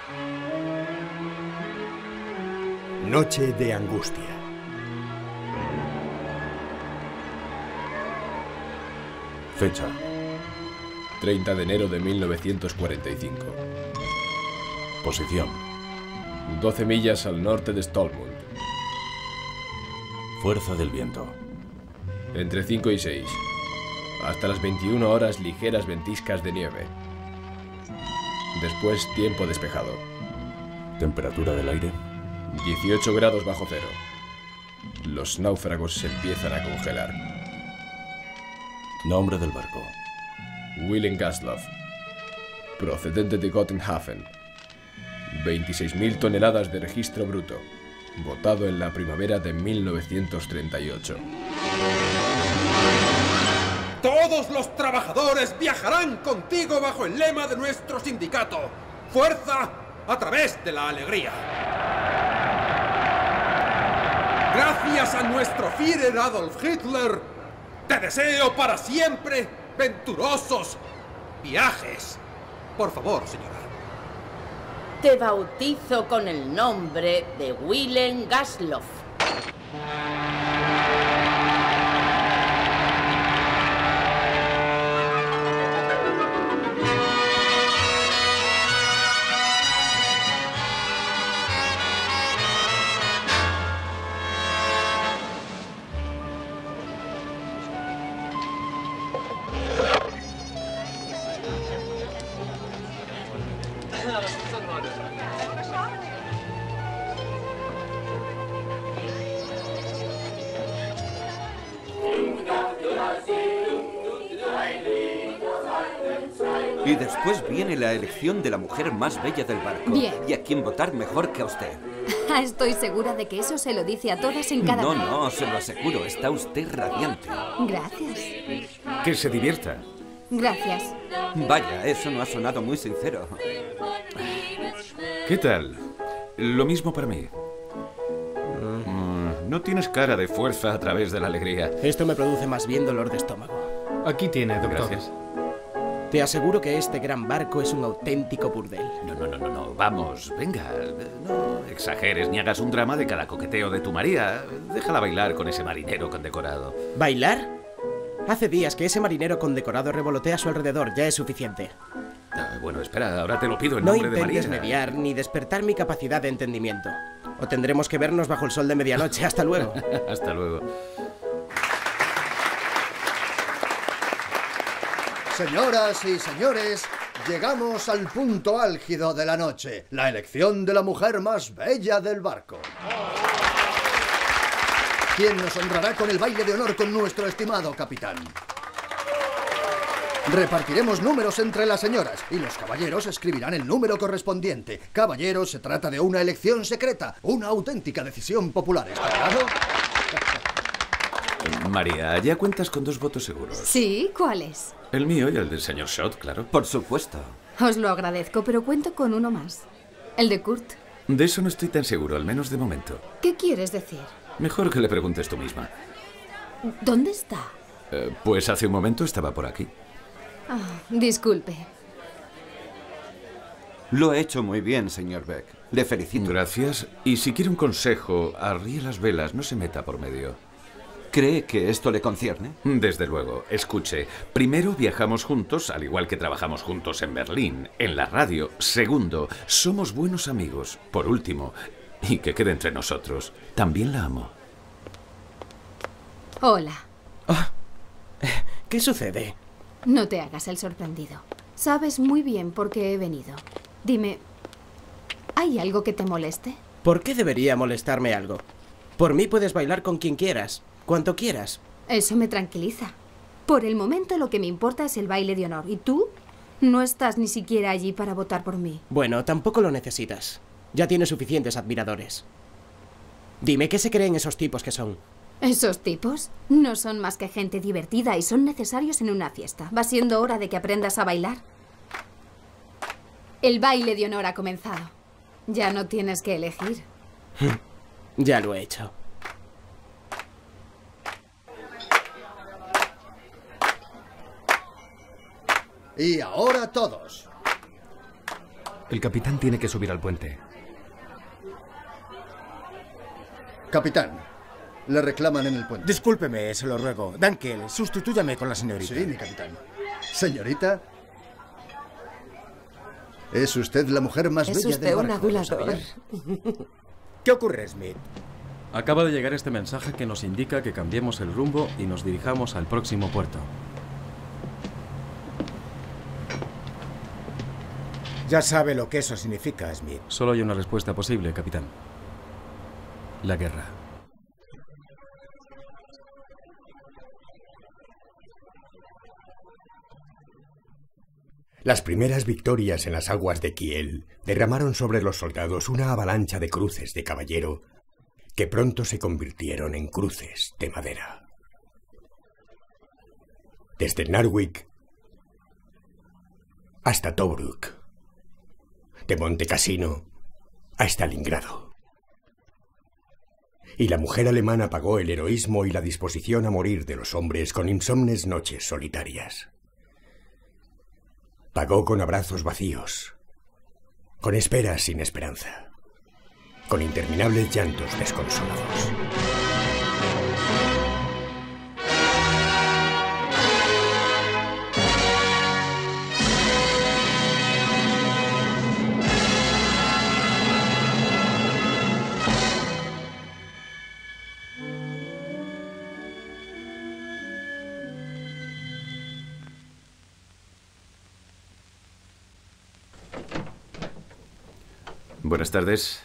Noche de angustia. Fecha: 30 de enero de 1945. Posición: 12 millas al norte de Stolmund. Fuerza del viento: entre 5 y 6. Hasta las 21 horas ligeras ventiscas de nieve. Después tiempo despejado. Temperatura del aire: 18 grados bajo cero. Los náufragos se empiezan a congelar. Nombre del barco: Wilhelm Gastloff. Procedente de Gotenhafen. 26.000 toneladas de registro bruto. Votado en la primavera de 1938. Todos los trabajadores viajarán contigo bajo el lema de nuestro sindicato. Fuerza a través de la alegría. Gracias a nuestro Führer Adolf Hitler, te deseo para siempre venturosos viajes. Por favor, señora. Te bautizo con el nombre de Wilhelm Gastloff. Y después viene la elección de la mujer más bella del barco. Bien. ¿Y a quién votar mejor que a usted? Estoy segura de que eso se lo dice a todas en cada... No, se lo aseguro. Está usted radiante. Gracias. Que se divierta. Gracias. Vaya, eso no ha sonado muy sincero. ¿Qué tal? Lo mismo para mí. No tienes cara de fuerza a través de la alegría. Esto me produce más bien dolor de estómago. Aquí tiene, doctor. Gracias. Te aseguro que este gran barco es un auténtico burdel. No. Vamos, venga. No exageres ni hagas un drama de cada coqueteo de tu María. Déjala bailar con ese marinero condecorado. ¿Bailar? Hace días que ese marinero condecorado revolotea a su alrededor. Ya es suficiente. Bueno, espera, ahora te lo pido en nombre de María. No intentes mediar ni despertar mi capacidad de entendimiento. O tendremos que vernos bajo el sol de medianoche. Hasta luego. Hasta luego. Señoras y señores, llegamos al punto álgido de la noche, la elección de la mujer más bella del barco. ¿Quién nos honrará con el baile de honor con nuestro estimado capitán? Repartiremos números entre las señoras y los caballeros escribirán el número correspondiente. Caballeros, se trata de una elección secreta, una auténtica decisión popular, ¿está claro? María, ya cuentas con 2 votos seguros. ¿Sí? ¿Cuáles? El mío y el del señor Schott, claro. Por supuesto. Os lo agradezco, pero cuento con uno más. El de Kurt. De eso no estoy tan seguro, al menos de momento. ¿Qué quieres decir? Mejor que le preguntes tú misma. ¿Dónde está? Pues hace un momento estaba por aquí. Disculpe. Lo ha hecho muy bien, señor Beck. Le felicito. Gracias. Y si quiere un consejo, arríe las velas, no se meta por medio. ¿Cree que esto le concierne? Desde luego. Escuche, primero viajamos juntos, al igual que trabajamos juntos en Berlín, en la radio. Segundo, somos buenos amigos. Por último, y que quede entre nosotros, también la amo. Hola. ¿Qué sucede? No te hagas el sorprendido. Sabes muy bien por qué he venido. Dime, ¿hay algo que te moleste? ¿Por qué debería molestarme algo? Por mí puedes bailar con quien quieras, cuanto quieras. Eso me tranquiliza. Por el momento lo que me importa es el baile de honor. ¿Y tú? No estás ni siquiera allí para votar por mí. Bueno, tampoco lo necesitas. Ya tienes suficientes admiradores. Dime, ¿qué se creen esos tipos que son? ¿Esos tipos? No son más que gente divertida y son necesarios en una fiesta. Va siendo hora de que aprendas a bailar. El baile de honor ha comenzado. Ya no tienes que elegir. Ya lo he hecho. Y ahora todos. El capitán tiene que subir al puente. Capitán, le reclaman en el puente. Discúlpeme, se lo ruego. Dankel, sustitúyame con la señorita. Sí, mi capitán. Señorita, es usted la mujer más bella del barco. Es usted un adulador. ¿Qué ocurre, Smith? Acaba de llegar este mensaje que nos indica que cambiemos el rumbo y nos dirijamos al próximo puerto. Ya sabe lo que eso significa, Smith. Solo hay una respuesta posible, capitán. La guerra. Las primeras victorias en las aguas de Kiel derramaron sobre los soldados una avalancha de cruces de caballero que pronto se convirtieron en cruces de madera. Desde Narvik hasta Tobruk, de Monte Cassino a Stalingrado. Y la mujer alemana pagó el heroísmo y la disposición a morir de los hombres con insomnes noches solitarias. Pagó con abrazos vacíos, con esperas sin esperanza, con interminables llantos desconsolados. Buenas tardes.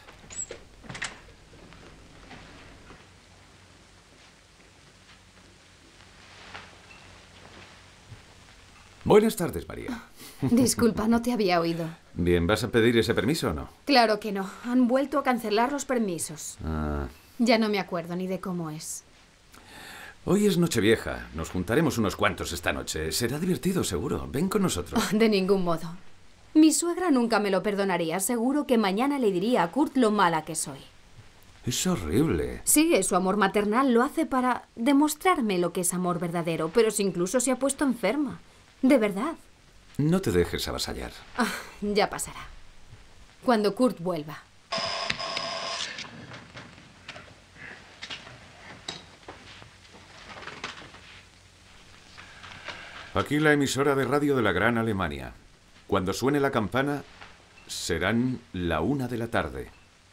Buenas tardes, María. Disculpa, no te había oído. Bien, ¿vas a pedir ese permiso o no? Claro que no. Han vuelto a cancelar los permisos. Ya no me acuerdo ni de cómo es. Hoy es Nochevieja. Nos juntaremos unos cuantos esta noche. Será divertido, seguro. Ven con nosotros. De ningún modo. Mi suegra nunca me lo perdonaría. Seguro que mañana le diría a Kurt lo mala que soy. Es horrible. Sí, su amor maternal lo hace para demostrarme lo que es amor verdadero, pero si incluso se ha puesto enferma. De verdad. No te dejes avasallar. Ya pasará. Cuando Kurt vuelva. Aquí la emisora de radio de la Gran Alemania. Cuando suene la campana, serán la 1 de la tarde.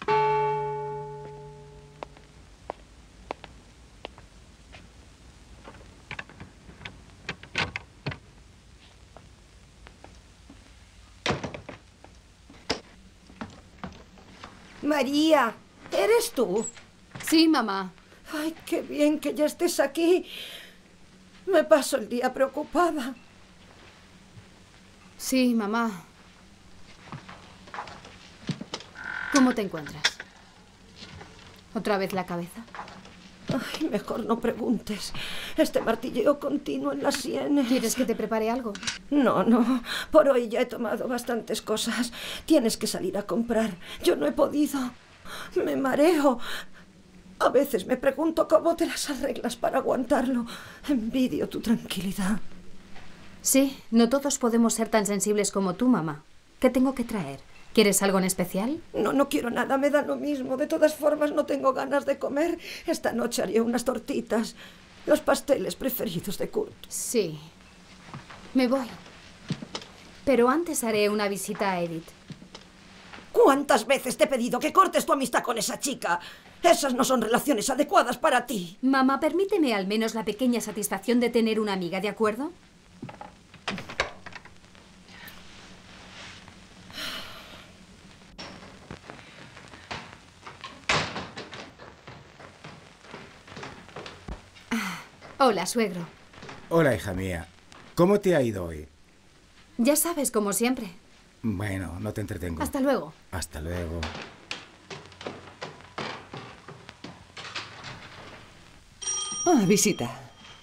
María, ¿eres tú? Sí, mamá. Ay, qué bien que ya estés aquí. Me paso el día preocupada. Sí, mamá. ¿Cómo te encuentras? ¿Otra vez la cabeza? Ay, mejor no preguntes. Este martilleo continuo en las sienes. ¿Quieres que te prepare algo? No, no. Por hoy ya he tomado bastantes cosas. Tienes que salir a comprar. Yo no he podido. Me mareo. A veces me pregunto cómo te las arreglas para aguantarlo. Envidio tu tranquilidad. Sí, no todos podemos ser tan sensibles como tú, mamá. ¿Qué tengo que traer? ¿Quieres algo en especial? No quiero nada, me da lo mismo. De todas formas, no tengo ganas de comer. Esta noche haré unas tortitas. Los pasteles preferidos de Kurt. Sí. Me voy. Pero antes haré una visita a Edith. ¿Cuántas veces te he pedido que cortes tu amistad con esa chica? Esas no son relaciones adecuadas para ti. Mamá, permíteme al menos la pequeña satisfacción de tener una amiga, ¿de acuerdo? Hola, suegro. Hola, hija mía. ¿Cómo te ha ido hoy? Ya sabes, como siempre. Bueno, no te entretengo. Hasta luego. Hasta luego. Visita.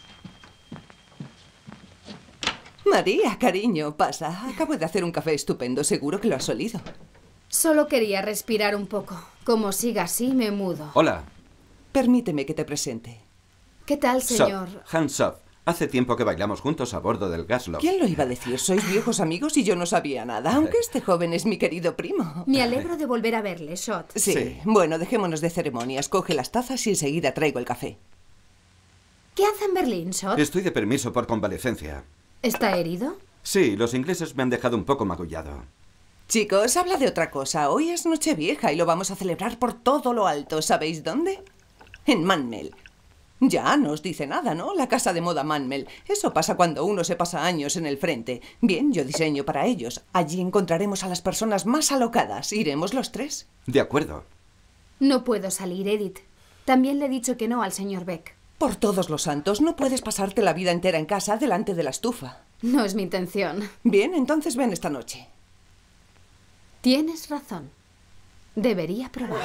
María, cariño, pasa. Acabo de hacer un café estupendo. Seguro que lo has olido. Solo quería respirar un poco. Como siga así, me mudo. Hola. Permíteme que te presente. ¿Qué tal, señor? Hans Soff. Hace tiempo que bailamos juntos a bordo del Gaslov. ¿Quién lo iba a decir? Sois viejos amigos y yo no sabía nada, aunque este joven es mi querido primo. Me alegro de volver a verle, Shot. Sí. Bueno, dejémonos de ceremonias. Coge las tazas y enseguida traigo el café. ¿Qué hace en Berlín, Shot? Estoy de permiso por convalecencia. ¿Está herido? Sí, los ingleses me han dejado un poco magullado. Chicos, habla de otra cosa. Hoy es Nochevieja y lo vamos a celebrar por todo lo alto. ¿Sabéis dónde? En Manmel. Ya no os dice nada, ¿no? La casa de moda Manmel. Eso pasa cuando uno se pasa años en el frente. Bien, yo diseño para ellos. Allí encontraremos a las personas más alocadas. ¿Iremos los 3? De acuerdo. No puedo salir, Edith. También le he dicho que no al señor Beck. Por todos los santos, no puedes pasarte la vida entera en casa delante de la estufa. No es mi intención. Bien, entonces ven esta noche. Tienes razón. Debería probar.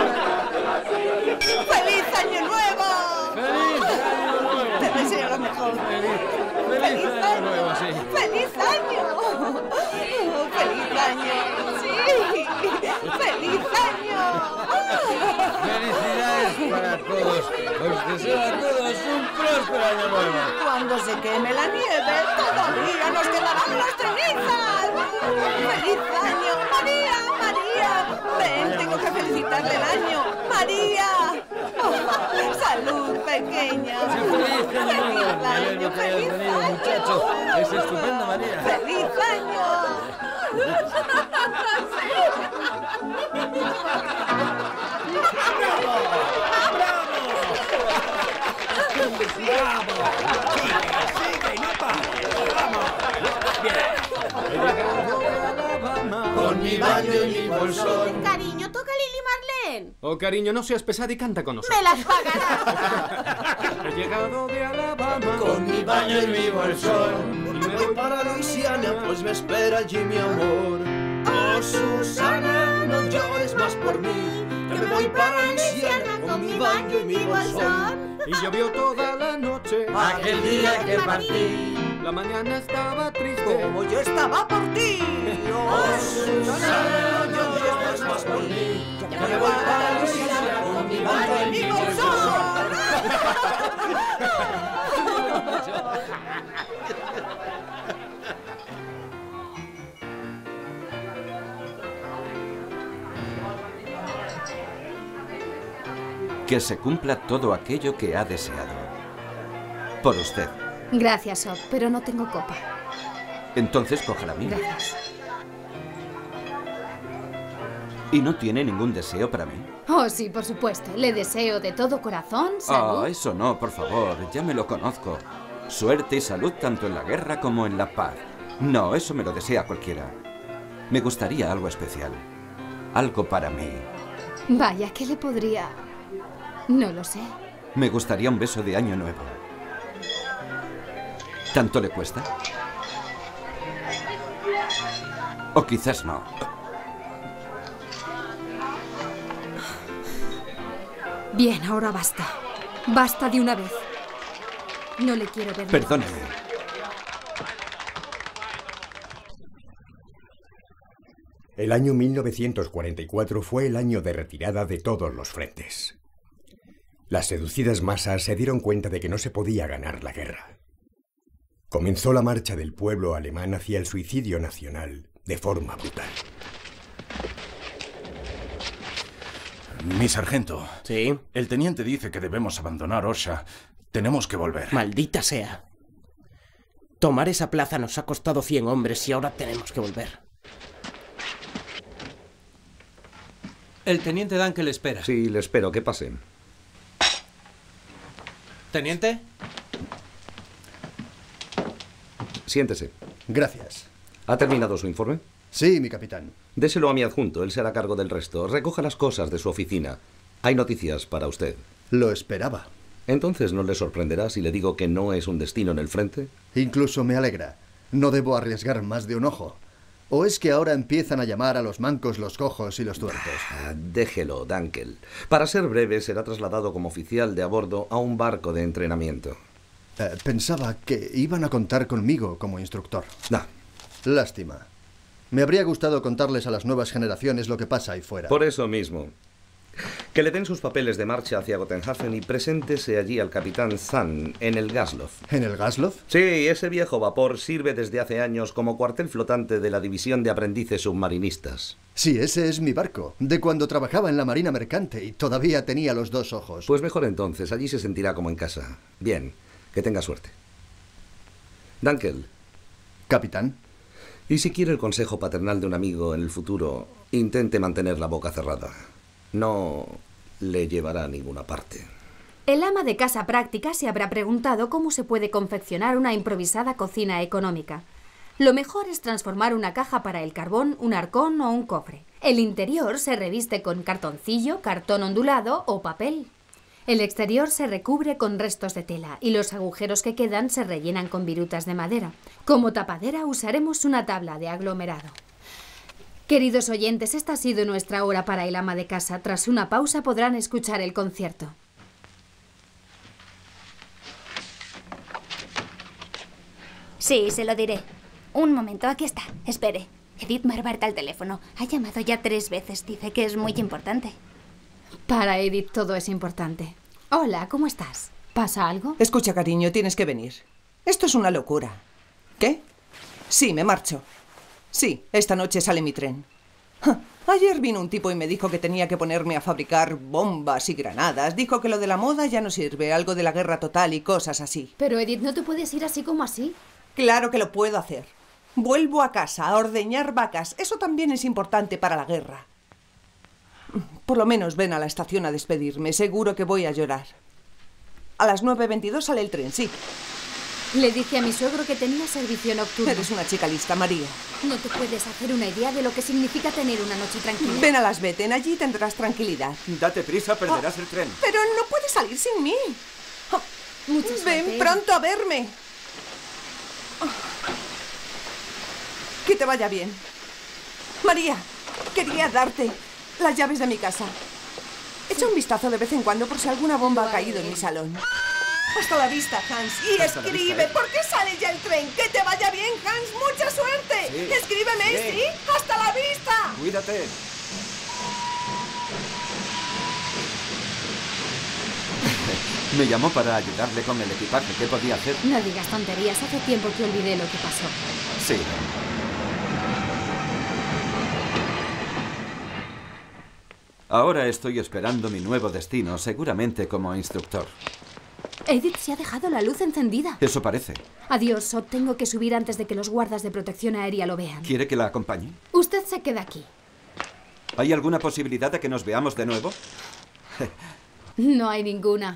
¡Feliz Año Nuevo! ¡Feliz Año Nuevo! Te deseo lo mejor. ¡Feliz Año Nuevo, sí! ¡Feliz Año! ¡Feliz Año! ¡Sí! ¡Feliz Año! ¡Felicidades para todos! Os deseo a todos un próspero Año Nuevo. Cuando se queme la nieve, todavía nos quedarán las cenizas. ¡Feliz Año! ¡María! ¡María! Ven, tengo que felicitarle el año. ¡María! Oh, ¡salud, pequeña! ¡Feliz Año Nuevo! Me alegro que hayas venido, muchacho. Es estupendo, María. ¡Feliz año! ¡Sigue, no pares! ¡Vamos! ¡Bien! Con mi baño y mi bolsón. Cariño, toca Lili Marlene. Oh, cariño, no seas pesada y canta con nosotros. Me las pagarás. He llegado de Alabama Con mi baño y mi bolsón. Y me voy para Luisiana, pues me espera allí mi amor. Oh, Susana, no llores más por mí. Que me voy para Luisiana con mi baño y mi bolsón. y llovió toda la noche. Aquel día que partí, la mañana estaba triste. Como yo estaba por ti. Oh, Susana, no llores más por mí. Que me voy para Luisiana con mi baño y mi bolsón. Que se cumpla todo aquello que ha deseado. Por usted. Gracias, Sob, pero no tengo copa. Entonces coja la mía. Gracias. ¿Y no tiene ningún deseo para mí? Oh, sí, por supuesto. Le deseo de todo corazón salud. Ah, eso no, por favor. Ya me lo conozco. Suerte y salud tanto en la guerra como en la paz. No, eso me lo desea cualquiera. Me gustaría algo especial. Algo para mí. Vaya, ¿qué le podría...? No lo sé. Me gustaría un beso de año nuevo. ¿Tanto le cuesta? O quizás no. Bien, ahora basta. Basta de una vez. No le quiero ver. Perdóneme. El año 1944 fue el año de retirada de todos los frentes. Las seducidas masas se dieron cuenta de que no se podía ganar la guerra. Comenzó la marcha del pueblo alemán hacia el suicidio nacional de forma brutal. Mi sargento. ¿Sí? El teniente dice que debemos abandonar Orsha. Tenemos que volver. Maldita sea. Tomar esa plaza nos ha costado 100 hombres y ahora tenemos que volver. El teniente Dunkel espera. Sí, le espero. Que pase. ¿Teniente? Siéntese. Gracias. ¿Ha terminado su informe? Sí, mi capitán. Déselo a mi adjunto. Él se hará cargo del resto. Recoja las cosas de su oficina. Hay noticias para usted. Lo esperaba. Entonces, ¿no le sorprenderá si le digo que no es un destino en el frente? Incluso me alegra. No debo arriesgar más de un ojo. ¿O es que ahora empiezan a llamar a los mancos, los cojos y los tuertos? Déjelo, Dunkel. Para ser breve, será trasladado como oficial de a bordo a un barco de entrenamiento. Pensaba que iban a contar conmigo como instructor. No. Lástima. Me habría gustado contarles a las nuevas generaciones lo que pasa ahí fuera. Por eso mismo. Que le den sus papeles de marcha hacia Gotenhafen y preséntese allí al capitán Zahn en el Gasloff. ¿En el Gasloff? Sí, ese viejo vapor sirve desde hace años como cuartel flotante de la división de aprendices submarinistas. Sí, ese es mi barco, de cuando trabajaba en la Marina Mercante y todavía tenía los 2 ojos. Pues mejor entonces, allí se sentirá como en casa. Bien, que tenga suerte. Dunkel. Capitán. Y si quiere el consejo paternal de un amigo en el futuro, intente mantener la boca cerrada. No le llevará a ninguna parte. El ama de casa práctica se habrá preguntado cómo se puede confeccionar una improvisada cocina económica. Lo mejor es transformar una caja para el carbón, un arcón o un cofre. El interior se reviste con cartoncillo, cartón ondulado o papel. El exterior se recubre con restos de tela y los agujeros que quedan se rellenan con virutas de madera. Como tapadera usaremos una tabla de aglomerado. Queridos oyentes, esta ha sido nuestra hora para el ama de casa. Tras una pausa podrán escuchar el concierto. Sí, se lo diré. Un momento, aquí está. Espere. Edith Marbarta al teléfono. Ha llamado ya 3 veces. Dice que es muy importante. Para Edith todo es importante. Hola, ¿cómo estás? ¿Pasa algo? Escucha, cariño, tienes que venir. Esto es una locura. ¿Qué? Sí, me marcho. Sí, esta noche sale mi tren. Ayer vino un tipo y me dijo que tenía que ponerme a fabricar bombas y granadas. Dijo que lo de la moda ya no sirve, algo de la guerra total y cosas así. Pero Edith, ¿no te puedes ir así como así? Claro que lo puedo hacer. Vuelvo a casa a ordeñar vacas. Eso también es importante para la guerra. Por lo menos ven a la estación a despedirme. Seguro que voy a llorar. A las 9:22 sale el tren, sí. Le dije a mi suegro que tenía servicio nocturno. Eres una chica lista, María. No te puedes hacer una idea de lo que significa tener una noche tranquila. Ven a Las Beten, allí tendrás tranquilidad. Date prisa, perderás el tren. Pero no puedes salir sin mí. Mucha suerte. Ven pronto a verme. Que te vaya bien. María, quería darte las llaves de mi casa. Echa un vistazo de vez en cuando por si alguna bomba ha caído en mi salón. Hasta la vista, Hans. Y Hasta la escribe. vista, ¿Por qué sale ya el tren? ¡Que te vaya bien, Hans! ¡Mucha suerte! Sí. Escríbeme, Sí. ¿sí? ¡Hasta la vista! Cuídate. Me llamó para ayudarle con el equipaje. ¿Qué podía hacer? No digas tonterías. Hace tiempo que olvidé lo que pasó. Sí. Ahora estoy esperando mi nuevo destino, seguramente como instructor. Edith se ha dejado la luz encendida. Eso parece. Adiós, Sot. Tengo que subir antes de que los guardas de protección aérea lo vean. ¿Quiere que la acompañe? Usted se queda aquí. ¿Hay alguna posibilidad de que nos veamos de nuevo? No hay ninguna.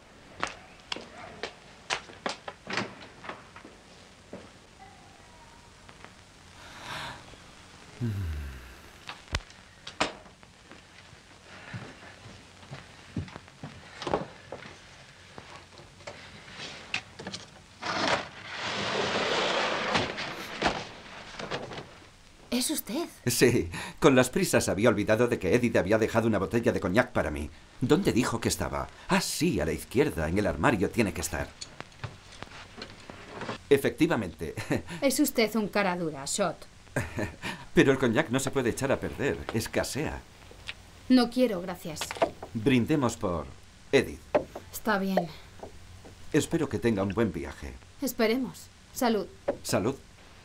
¿Es usted? Sí, con las prisas había olvidado de que Edith había dejado una botella de coñac para mí. ¿Dónde dijo que estaba? Ah, sí, a la izquierda, en el armario tiene que estar. Efectivamente. Es usted un cara dura, Shot. Pero el coñac no se puede echar a perder, escasea. No quiero, gracias. Brindemos por Edith. Está bien. Espero que tenga un buen viaje. Esperemos. Salud. Salud.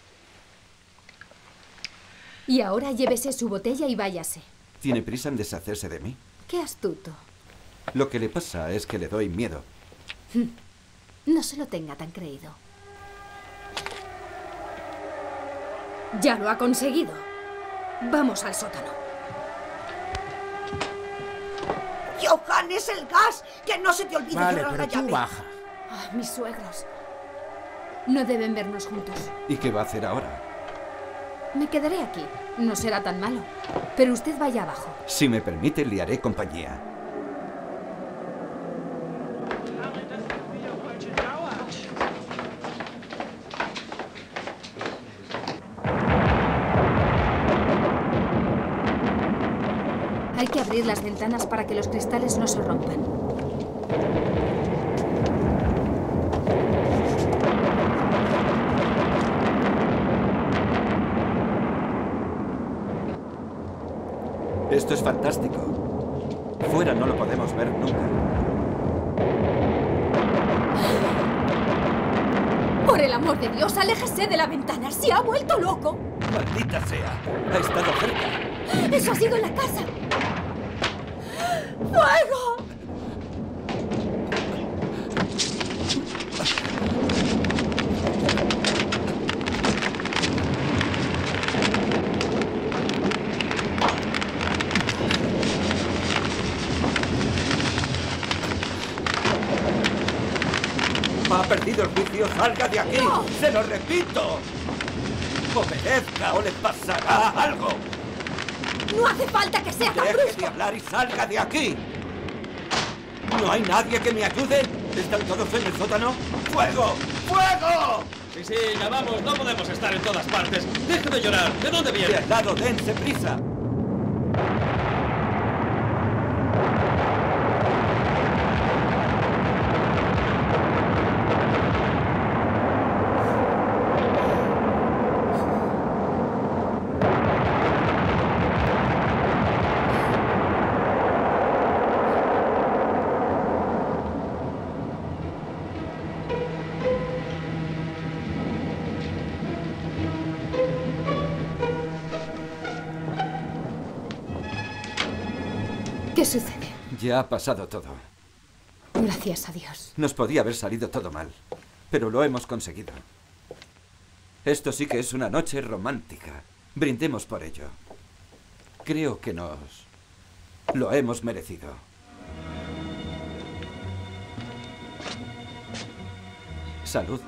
Y ahora llévese su botella y váyase. ¿Tiene prisa en deshacerse de mí? Qué astuto. Lo que le pasa es que le doy miedo. No se lo tenga tan creído. Ya lo ha conseguido. Vamos al sótano. ¡Johannes, el gas! ¡Que no se te olvide cerrar la llave! baja. Ah, mis suegros. No deben vernos juntos. ¿Y qué va a hacer ahora? Me quedaré aquí. No será tan malo. Pero usted vaya abajo. Si me permite, le haré compañía. Hay que abrir las ventanas para que los cristales no se rompan. Esto es fantástico. Fuera no lo podemos ver nunca. Por el amor de Dios, aléjese de la ventana. Se ha vuelto loco. ¡Maldita sea! Ha estado cerca. Eso ha sido en la casa. ¡Fuego! Ha perdido el juicio. ¡Salga de aquí! ¡No! ¡Se lo repito! ¡Obedezca o le pasará algo! No hace falta que sea tan ¡Deje brusco. de hablar y salga de aquí! ¿No hay nadie que me ayude? ¿Están todos en el sótano? ¡Fuego! ¡Fuego! Sí, sí, ya vamos. No podemos estar en todas partes. ¡Deje de llorar! ¿De dónde viene? De al lado, dense prisa. ¿Qué sucede? Ya ha pasado todo. Gracias a Dios. Nos podía haber salido todo mal, pero lo hemos conseguido. Esto sí que es una noche romántica. Brindemos por ello. Creo que nos lo hemos merecido. Salud.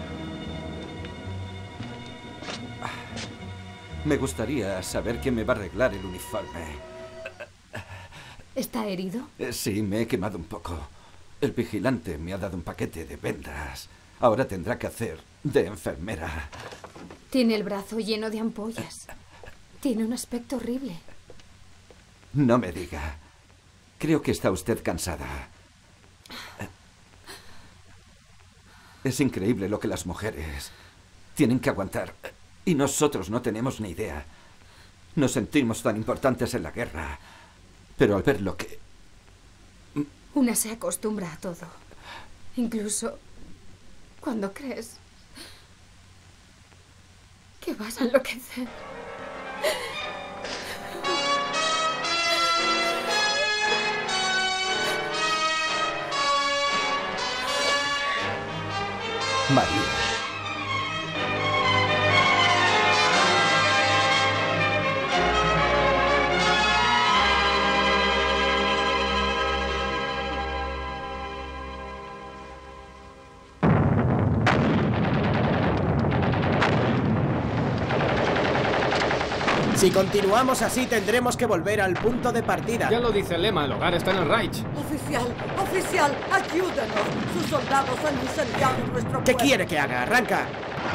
Me gustaría saber quién me va a arreglar el uniforme. ¿Está herido? Sí, me he quemado un poco. El vigilante me ha dado un paquete de vendas. Ahora tendrá que hacer de enfermera. Tiene el brazo lleno de ampollas. Tiene un aspecto horrible. No me diga. Creo que está usted cansada. Es increíble lo que las mujeres tienen que aguantar. Y nosotros no tenemos ni idea. Nos sentimos tan importantes en la guerra. Pero al ver lo que... Una se acostumbra a todo. Incluso cuando crees que vas a enloquecer. María. Si continuamos así, tendremos que volver al punto de partida. Ya lo dice el lema, el hogar está en el Reich. Oficial, oficial, ayúdenos. Sus soldados han incendiado nuestro pueblo. ¿Qué quiere que haga? ¡Arranca!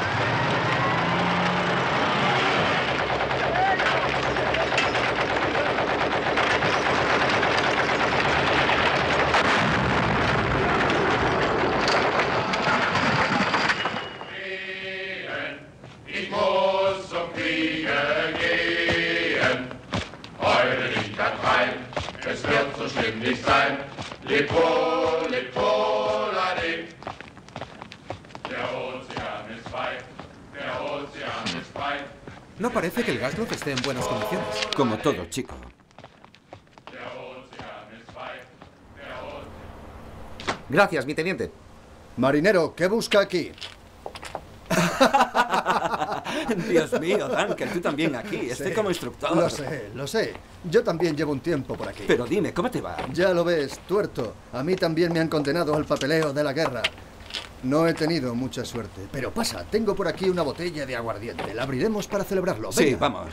No parece que el Gaslov esté en buenas condiciones. Como todo, chico. Gracias, mi teniente. Marinero, ¿qué busca aquí? Dios mío, Duncan, tú también aquí. Estoy como instructor. Lo sé, lo sé. Yo también llevo un tiempo por aquí. Pero dime, ¿cómo te va? Ya lo ves, tuerto. A mí también me han condenado al papeleo de la guerra. No he tenido mucha suerte. Pero pasa, tengo por aquí una botella de aguardiente. La abriremos para celebrarlo. Venga. Sí, vamos.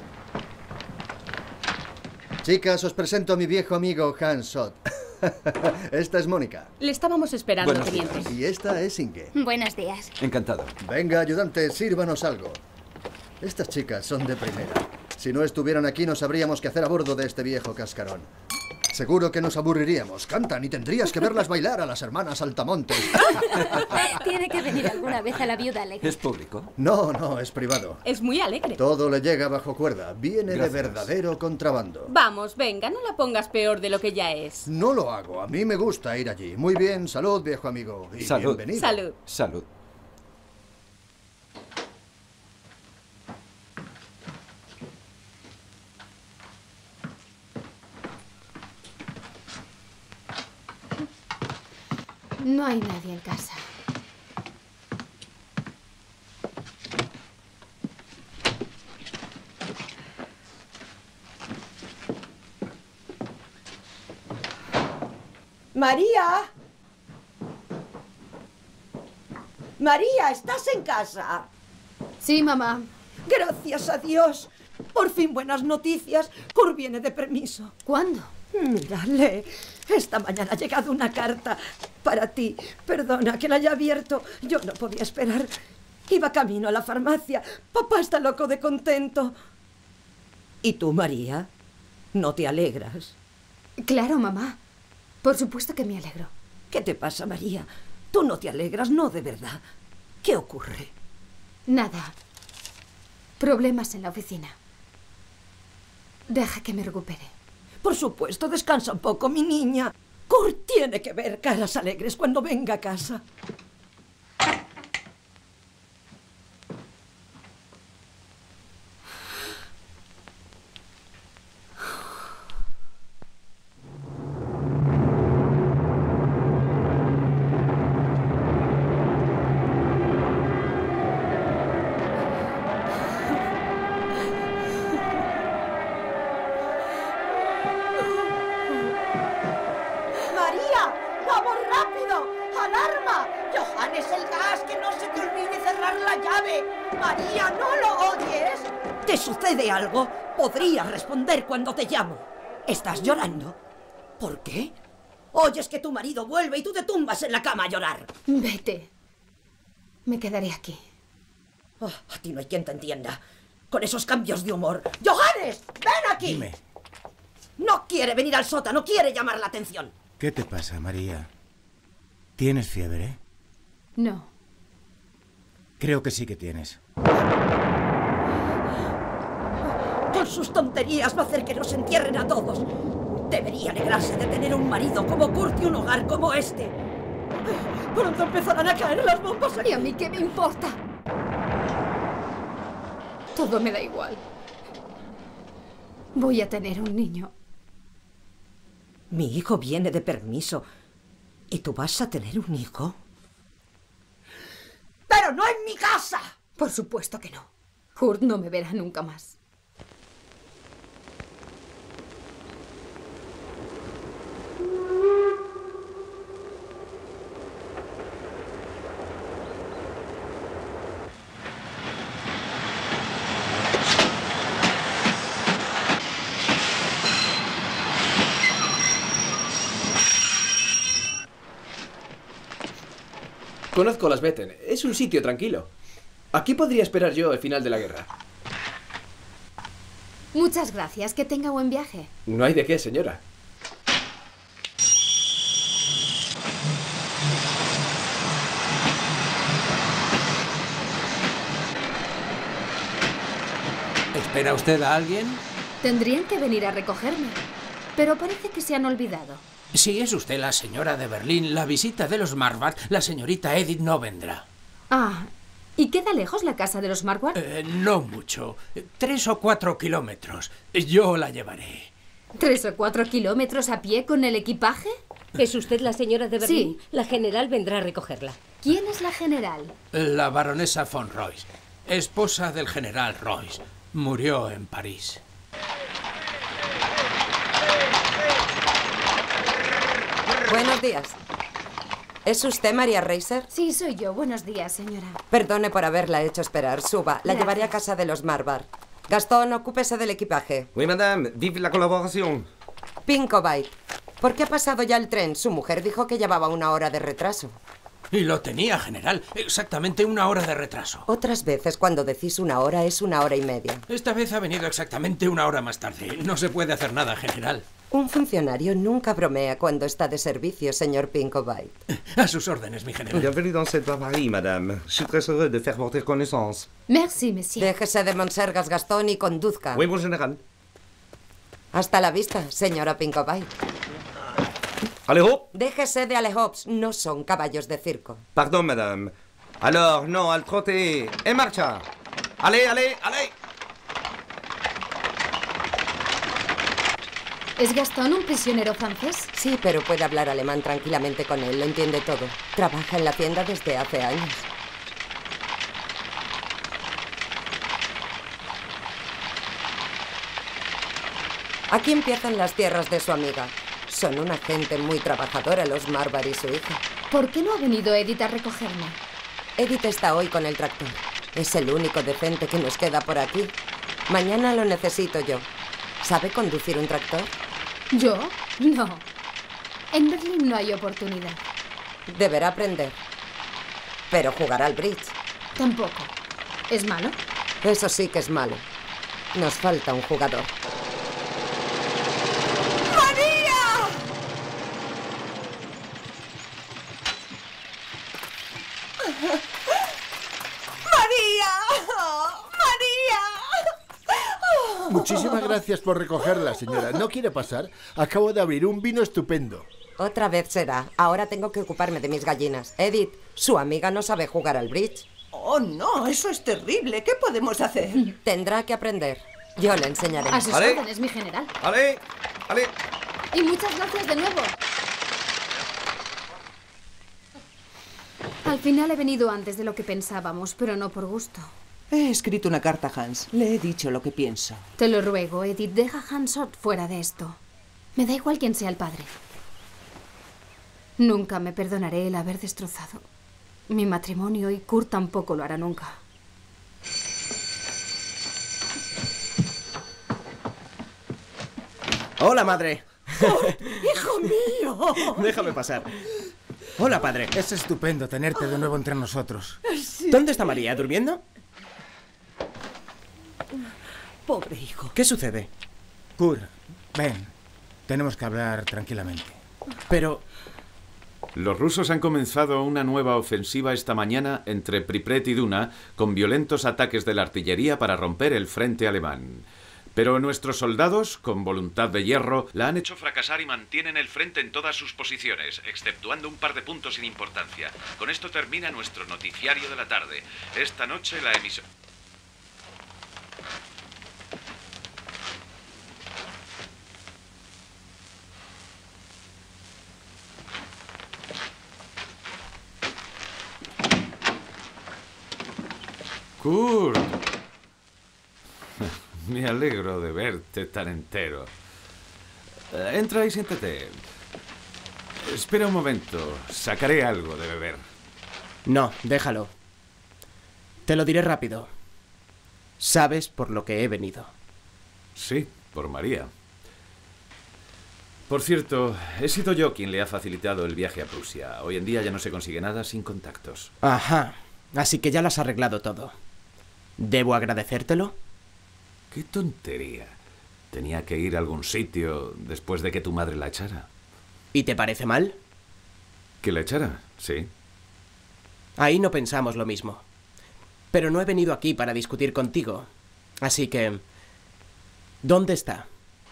Chicas, os presento a mi viejo amigo Hans Sott. Esta es Mónica. Le estábamos esperando, Buenos teniente. días. Y esta es Inge. Buenos días. Encantado. Venga, ayudante, sírvanos algo. Estas chicas son de primera. Si no estuvieran aquí, no sabríamos qué hacer a bordo de este viejo cascarón. Seguro que nos aburriríamos. Cantan y tendrías que verlas bailar a las hermanas Altamontes. Tiene que venir alguna vez a la Viuda Alegre. ¿Es público? No, es privado. Es muy alegre. Todo le llega bajo cuerda. Viene Gracias. de verdadero contrabando. Vamos, venga, no la pongas peor de lo que ya es. No lo hago. A mí me gusta ir allí. Muy bien, salud, viejo amigo. Y Salud. bienvenido. Salud. Salud. No hay nadie en casa. María. María, ¿estás en casa? Sí, mamá. Gracias a Dios. Por fin buenas noticias. Kurt viene de permiso. ¿Cuándo? Mírale. Esta mañana ha llegado una carta para ti. Perdona que la haya abierto. Yo no podía esperar. Iba camino a la farmacia. Papá está loco de contento. ¿Y tú, María? ¿No te alegras? Claro, mamá. Por supuesto que me alegro. ¿Qué te pasa, María? Tú no te alegras, no de verdad. ¿Qué ocurre? Nada. Problemas en la oficina. Deja que me recupere. Por supuesto, descansa un poco, mi niña. Kurt tiene que ver caras alegres cuando venga a casa. María, ¿no lo oyes? ¿Te sucede algo? Podrías responder cuando te llamo. ¿Estás llorando? ¿Por qué? Oyes que tu marido vuelve y tú te tumbas en la cama a llorar. Vete. Me quedaré aquí. Oh, a ti no hay quien te entienda. Con esos cambios de humor. ¡Johannes! ¡Ven aquí! Dime. No quiere venir al sótano, quiere llamar la atención. ¿Qué te pasa, María? ¿Tienes fiebre? No. Creo que sí que tienes. Con sus tonterías va a hacer que nos entierren a todos. Debería alegrarse de tener un marido como Kurt y un hogar como este. Pronto empezarán a caer las bombas aquí. ¿Y a mí qué me importa? Todo me da igual. Voy a tener un niño. Mi hijo viene de permiso. ¿Y tú vas a tener un hijo? ¡Pero no en mi casa! Por supuesto que no. Kurt no me verá nunca más. Conozco las Betten. Es un sitio tranquilo. Aquí podría esperar yo el final de la guerra. Muchas gracias. Que tenga buen viaje. No hay de qué, señora. ¿Espera usted a alguien? Tendrían que venir a recogerme. Pero parece que se han olvidado. Si es usted la señora de Berlín, la visita de los Marquardt, la señorita Edith no vendrá. Ah, ¿y queda lejos la casa de los Marquardt? No mucho. 3 o 4 kilómetros. Yo la llevaré. ¿3 o 4 kilómetros a pie con el equipaje? ¿Es usted la señora de Berlín? Sí. La general vendrá a recogerla. ¿Quién es la general? La baronesa von Royce, esposa del general Royce. Murió en París. Buenos días. ¿Es usted María Reiser? Sí, soy yo. Buenos días, señora. Perdone por haberla hecho esperar. Suba. La Gracias. llevaré a casa de los Marquardt. Gastón, ocúpese del equipaje. Oui, madame. Vive la colaboración. Pincobite. ¿Por qué ha pasado ya el tren? Su mujer dijo que llevaba 1 hora de retraso. Y lo tenía, general. Exactamente 1 hora de retraso. Otras veces, cuando decís 1 hora, es 1 hora y media. Esta vez ha venido exactamente 1 hora más tarde. No se puede hacer nada, general. Un funcionario nunca bromea cuando está de servicio, señor Pinkobite. A sus órdenes, mi general. Bienvenue dans cette bavarie, madame. Je suis très heureux de faire votre connaissance. Merci, monsieur. Déjese de monsergas, Gastón, y conduzca. Oui, mon général. Hasta la vista, señora Pinkobite. Allez, hop! Déjese de alejops, no son caballos de circo. Pardon, madame. Alors, non, al trote. En marcha. Allez, allez, allez. ¿Es Gastón un prisionero francés? Sí, pero puede hablar alemán tranquilamente con él, lo entiende todo. Trabaja en la tienda desde hace años. Aquí empiezan las tierras de su amiga. Son una gente muy trabajadora, los Marbar y su hija. ¿Por qué no ha venido Edith a recogerme? Edith está hoy con el tractor. Es el único decente que nos queda por aquí. Mañana lo necesito yo. ¿Sabe conducir un tractor? ¿Yo? No. En Berlín no hay oportunidad. Deberá aprender. Pero jugará al bridge. Tampoco. ¿Es malo? Eso sí que es malo. Nos falta un jugador. Muchísimas gracias por recogerla, señora. ¿No quiere pasar? Acabo de abrir un vino estupendo. Otra vez será. Ahora tengo que ocuparme de mis gallinas. Edith, su amiga no sabe jugar al bridge. Oh, no, eso es terrible. ¿Qué podemos hacer? Tendrá que aprender. Yo le enseñaré. A sus órdenes, mi general. ¡Ale! ¡Ale! Y muchas gracias de nuevo. Al final he venido antes de lo que pensábamos, pero no por gusto. He escrito una carta a Hans. Le he dicho lo que pienso. Te lo ruego, Edith, deja a Hans Ott fuera de esto. Me da igual quién sea el padre. Nunca me perdonaré el haber destrozado mi matrimonio y Kurt tampoco lo hará nunca. Hola, madre. Oh, ¡hijo mío! Déjame pasar. Hola, padre. Es estupendo tenerte de nuevo entre nosotros. Sí. ¿Dónde está María? ¿Durmiendo? Pobre hijo. ¿Qué sucede? Kurt, ven. Tenemos que hablar tranquilamente. Pero... Los rusos han comenzado una nueva ofensiva esta mañana entre Pripyat y Duna con violentos ataques de la artillería para romper el frente alemán. Pero nuestros soldados, con voluntad de hierro, la han hecho fracasar y mantienen el frente en todas sus posiciones, exceptuando un par de puntos sin importancia. Con esto termina nuestro noticiario de la tarde. Esta noche la emisión... Kurt, me alegro de verte tan entero. Entra y siéntate. Espera un momento, sacaré algo de beber. No, déjalo. Te lo diré rápido. Sabes por lo que he venido. Sí, por María. Por cierto, he sido yo quien le ha facilitado el viaje a Prusia. Hoy en día ya no se consigue nada sin contactos. Ajá, así que ya lo has arreglado todo. ¿Debo agradecértelo? ¡Qué tontería! Tenía que ir a algún sitio después de que tu madre la echara. ¿Y te parece mal? ¿Que la echara? Sí. Ahí no pensamos lo mismo. Pero no he venido aquí para discutir contigo. Así que... ¿dónde está?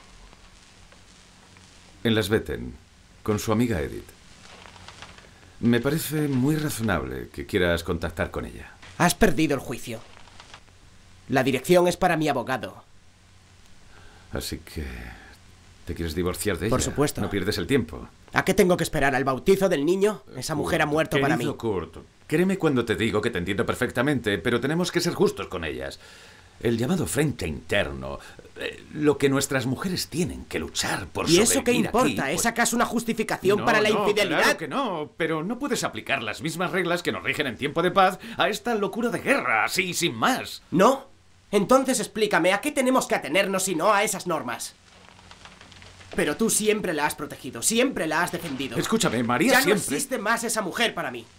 En Las Vetten, con su amiga Edith. Me parece muy razonable que quieras contactar con ella. Has perdido el juicio. La dirección es para mi abogado. Así que... ¿te quieres divorciar de ella? Por supuesto. No pierdes el tiempo. ¿A qué tengo que esperar? ¿Al bautizo del niño? Esa mujer ha muerto para mí. Querido Kurt, créeme cuando te digo que te entiendo perfectamente, pero tenemos que ser justos con ellas. El llamado frente interno, lo que nuestras mujeres tienen que luchar por sobrevivir. ¿Y eso qué importa? Aquí, pues... ¿Es acaso una justificación para la infidelidad? Claro que no, pero no puedes aplicar las mismas reglas que nos rigen en tiempo de paz a esta locura de guerra, así sin más. ¿No? Entonces explícame, ¿a qué tenemos que atenernos si no a esas normas? Pero tú siempre la has protegido, siempre la has defendido. Escúchame, María ya siempre... no existe más esa mujer para mí.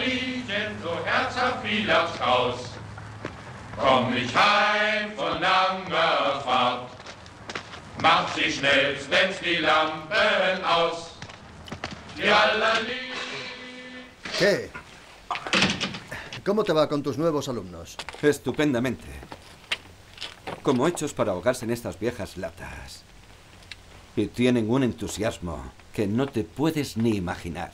Liedchen so herzhaft wie der Strauß. Komm ich heim von langer Fahrt, mach sie schnellst, wenn's die Lampen aus. ¿Qué? ¿Cómo te va con tus nuevos alumnos? Estupendamente. Como hechos para ahogarse en estas viejas latas. Y tienen un entusiasmo que no te puedes ni imaginar.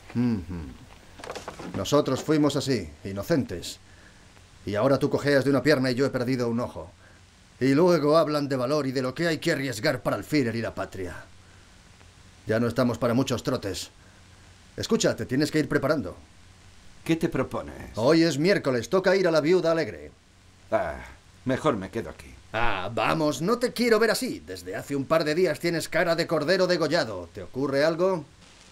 Nosotros fuimos así, inocentes. Y ahora tú cojeas de una pierna y yo he perdido un ojo. Y luego hablan de valor y de lo que hay que arriesgar para el Führer y la patria. Ya no estamos para muchos trotes. Escucha, te tienes que ir preparando. ¿Qué te propones? Hoy es miércoles, toca ir a la Viuda Alegre. Mejor me quedo aquí. Vamos, no te quiero ver así. Desde hace un par de días tienes cara de cordero degollado. ¿Te ocurre algo?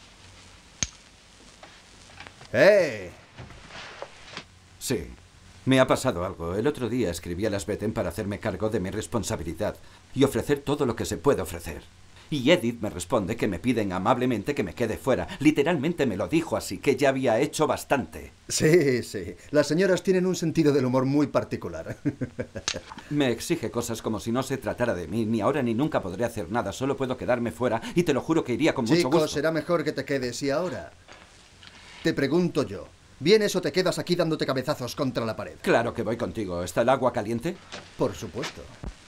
Sí, me ha pasado algo. El otro día escribí a las Beten para hacerme cargo de mi responsabilidad y ofrecer todo lo que se puede ofrecer. Y Edith me responde que me piden amablemente que me quede fuera. Literalmente me lo dijo así, que ya había hecho bastante. Sí, sí. Las señoras tienen un sentido del humor muy particular. Me exige cosas como si no se tratara de mí. Ni ahora ni nunca podré hacer nada. Solo puedo quedarme fuera y te lo juro que iría con mucho gusto. Chicos, será mejor que te quedes. Y ahora, te pregunto yo. ¿Vienes o te quedas aquí dándote cabezazos contra la pared? Claro que voy contigo. ¿Está el agua caliente? Por supuesto.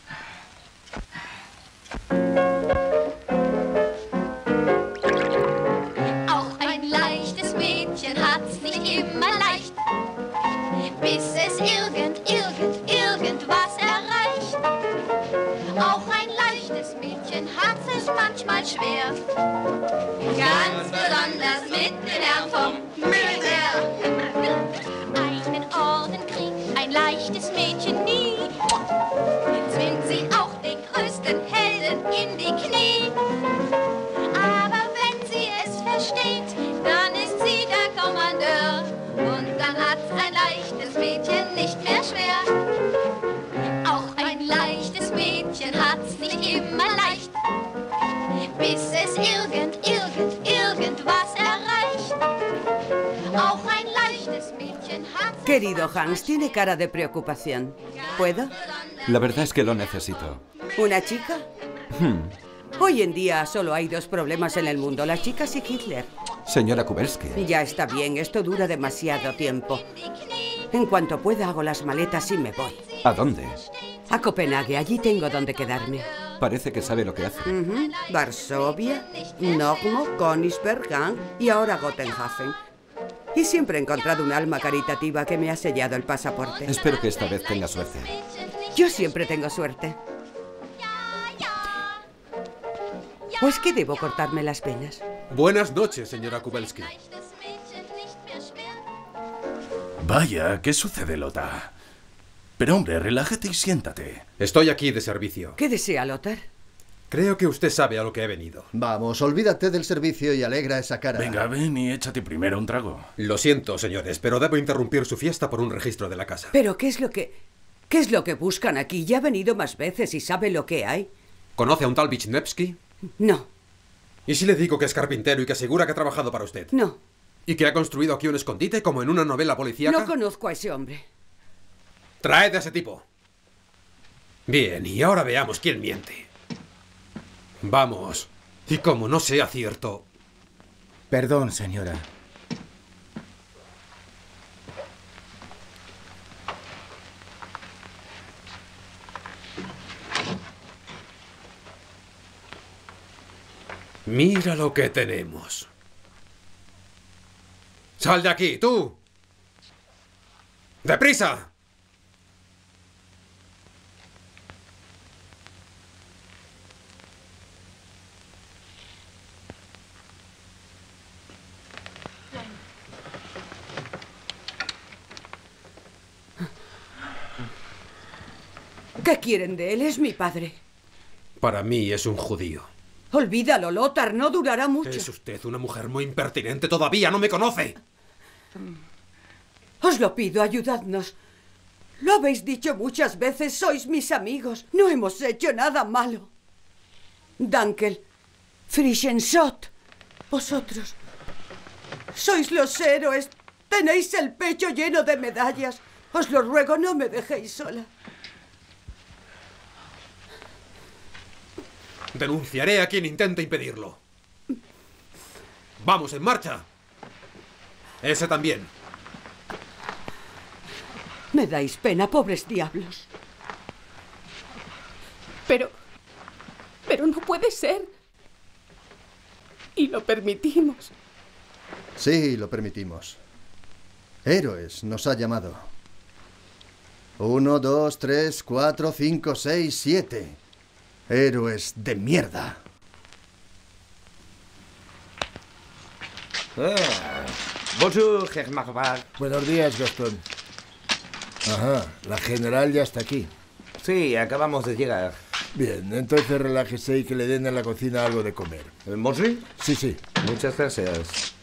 Auch ein leichtes Mädchen hat's nicht immer leicht, bis es irgendwas erreicht. Auch ein leichtes Mädchen hat es manchmal schwer, ganz besonders mit den Herren vom Militär. Einen Orden kriegt ein leichtes Mädchen nie, zwingt sie auch den größten Helden in die Knie. Aber wenn sie es versteht, dann ist sie der Kommandeur und dann hat's ein leichtes Mädchen nicht mehr schwer. Auch ein leichtes Mädchen hat's nicht immer leicht, bis es irgendwas erreicht. Auch ein leichtes Mädchen hat... Querido Hans, tiene cara de preocupación. ¿Puedo? La verdad es que lo necesito. ¿Una chica? Hoy en día solo hay dos problemas en el mundo, las chicas y Hitler. Señora Kubelski. Ya está bien, esto dura demasiado tiempo. En cuanto pueda hago las maletas y me voy. ¿A dónde? A Copenhague, allí tengo donde quedarme. Parece que sabe lo que hace. Varsovia, Nogmo, Königsberg, Gand y ahora Gotenhafen. Y siempre he encontrado un alma caritativa que me ha sellado el pasaporte. Espero que esta vez tenga suerte. Yo siempre tengo suerte. ¿O es que debo cortarme las venas? Buenas noches, señora Kubelski. Vaya, ¿qué sucede, Lothar? Pero hombre, relájate y siéntate. Estoy aquí de servicio. ¿Qué desea, Lothar? Creo que usted sabe a lo que he venido. Vamos, olvídate del servicio y alegra esa cara. Venga, ven y échate primero un trago. Lo siento, señores, pero debo interrumpir su fiesta por un registro de la casa. ¿Pero qué es lo que buscan aquí? Ya ha venido más veces y sabe lo que hay. ¿Conoce a un tal Vichnevsky? No. ¿Y si le digo que es carpintero y que asegura que ha trabajado para usted? No. ¿Y que ha construido aquí un escondite como en una novela policíaca? No conozco a ese hombre. Traed a ese tipo. Bien, y ahora veamos quién miente. Vamos. Y como no sea cierto... Perdón, señora. Mira lo que tenemos. ¡Sal de aquí, tú! ¡Deprisa! ¿Qué quieren de él? Es mi padre. Para mí es un judío. Olvídalo, Lothar, no durará mucho. Es usted una mujer muy impertinente, todavía no me conoce. Os lo pido, ayudadnos. Lo habéis dicho muchas veces, sois mis amigos. No hemos hecho nada malo. Dankel, Frischenschott, vosotros sois los héroes Tenéis el pecho lleno de medallas. Os lo ruego, no me dejéis sola. Denunciaré a quien intente impedirlo. ¡Vamos, en marcha! Ese también. Me dais pena, pobres diablos. Pero no puede ser. Y lo permitimos. Sí, lo permitimos. Héroes nos ha llamado. 1, 2, 3, 4, 5, 6, 7. Héroes de mierda. Bonjour, Herr Marbar. Buenos días, Gastón. Ajá, la general ya está aquí. Sí, acabamos de llegar. Bien, entonces relájese y que le den en la cocina algo de comer. ¿Bonjour? Sí, sí. Muchas gracias.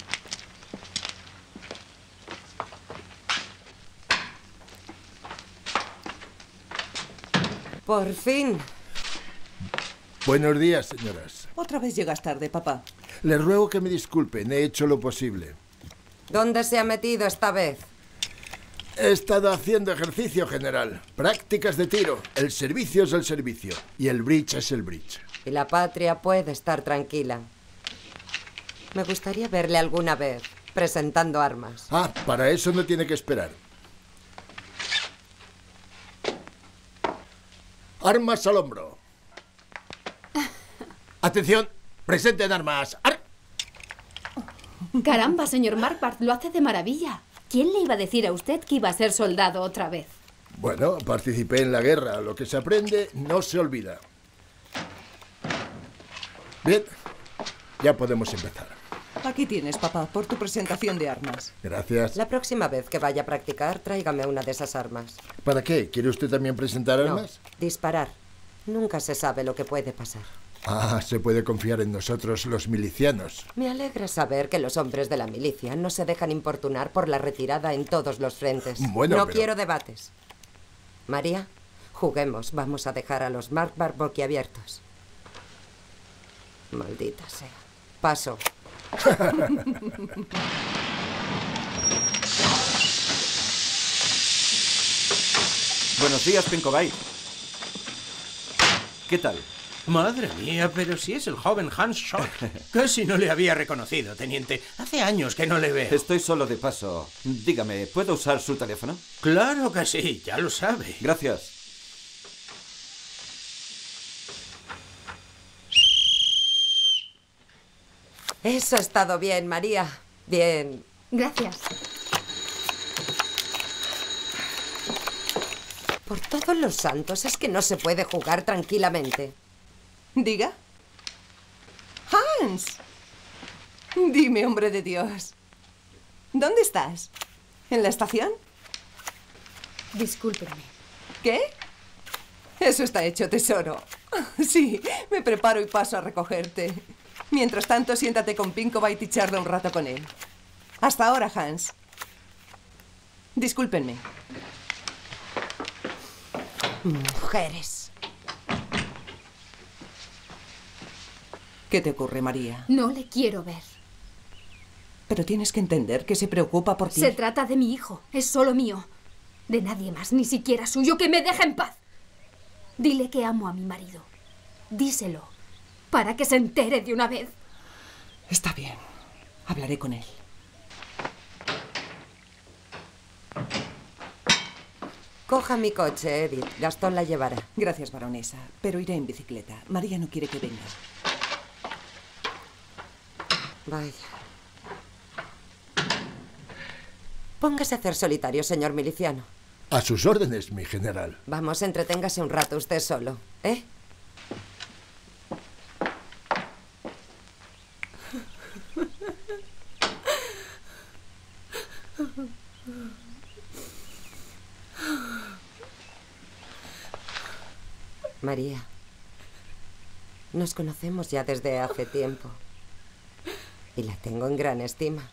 Por fin. Buenos días, señoras. Otra vez llegas tarde, papá. Les ruego que me disculpen, he hecho lo posible. ¿Dónde se ha metido esta vez? He estado haciendo ejercicio, general. Prácticas de tiro. El servicio es el servicio. Y el bridge es el bridge. Y la patria puede estar tranquila. Me gustaría verle alguna vez presentando armas. Ah, para eso no tiene que esperar. Armas al hombro. Atención, presenten armas. Caramba, señor Marquardt, lo hace de maravilla. ¿Quién le iba a decir a usted que iba a ser soldado otra vez? Bueno, participé en la guerra. Lo que se aprende no se olvida. Bien, ya podemos empezar. Aquí tienes, papá, por tu presentación de armas. Gracias. La próxima vez que vaya a practicar, tráigame una de esas armas. ¿Para qué? ¿Quiere usted también presentar armas? No, disparar. Nunca se sabe lo que puede pasar. Ah, se puede confiar en nosotros, los milicianos. Me alegra saber que los hombres de la milicia no se dejan importunar por la retirada en todos los frentes. Bueno, no pero... quiero debates. María, juguemos. Vamos a dejar a los Marquardt boquiabiertos. Maldita sea. Paso. Buenos días, Pinkowite. ¿Qué tal? Madre mía, pero si es el joven Hans Schock. Casi no le había reconocido, teniente. Hace años que no le veo. Estoy solo de paso. Dígame, ¿puedo usar su teléfono? Claro que sí, ya lo sabe. Gracias. Eso ha estado bien, María. Bien. Gracias. Por todos los santos, es que no se puede jugar tranquilamente. ¿Diga? ¡Hans! Dime, hombre de Dios. ¿Dónde estás? ¿En la estación? Discúlpeme. ¿Qué? Eso está hecho, tesoro. Sí, me preparo y paso a recogerte. Mientras tanto, siéntate con Pinkowite y charla un rato con él. Hasta ahora, Hans. Discúlpenme. Mujeres. ¿Qué te ocurre, María? No le quiero ver. Pero tienes que entender que se preocupa por ti. Se trata de mi hijo. Es solo mío. De nadie más, ni siquiera suyo. ¡Que me deje en paz! Dile que amo a mi marido. Díselo. Para que se entere de una vez. Está bien. Hablaré con él. Coja mi coche, Edith. Gastón la llevará. Gracias, baronesa. Pero iré en bicicleta. María no quiere que venga. Vaya. Póngase a hacer solitario, señor miliciano. A sus órdenes, mi general. Vamos, entreténgase un rato usted solo, ¿eh? María, nos conocemos ya desde hace tiempo y la tengo en gran estima.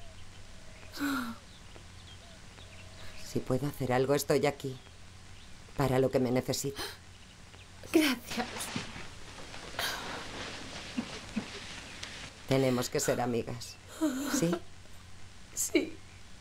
Si puedo hacer algo, estoy aquí, para lo que me necesite. Gracias. Tenemos que ser amigas, ¿sí? Sí.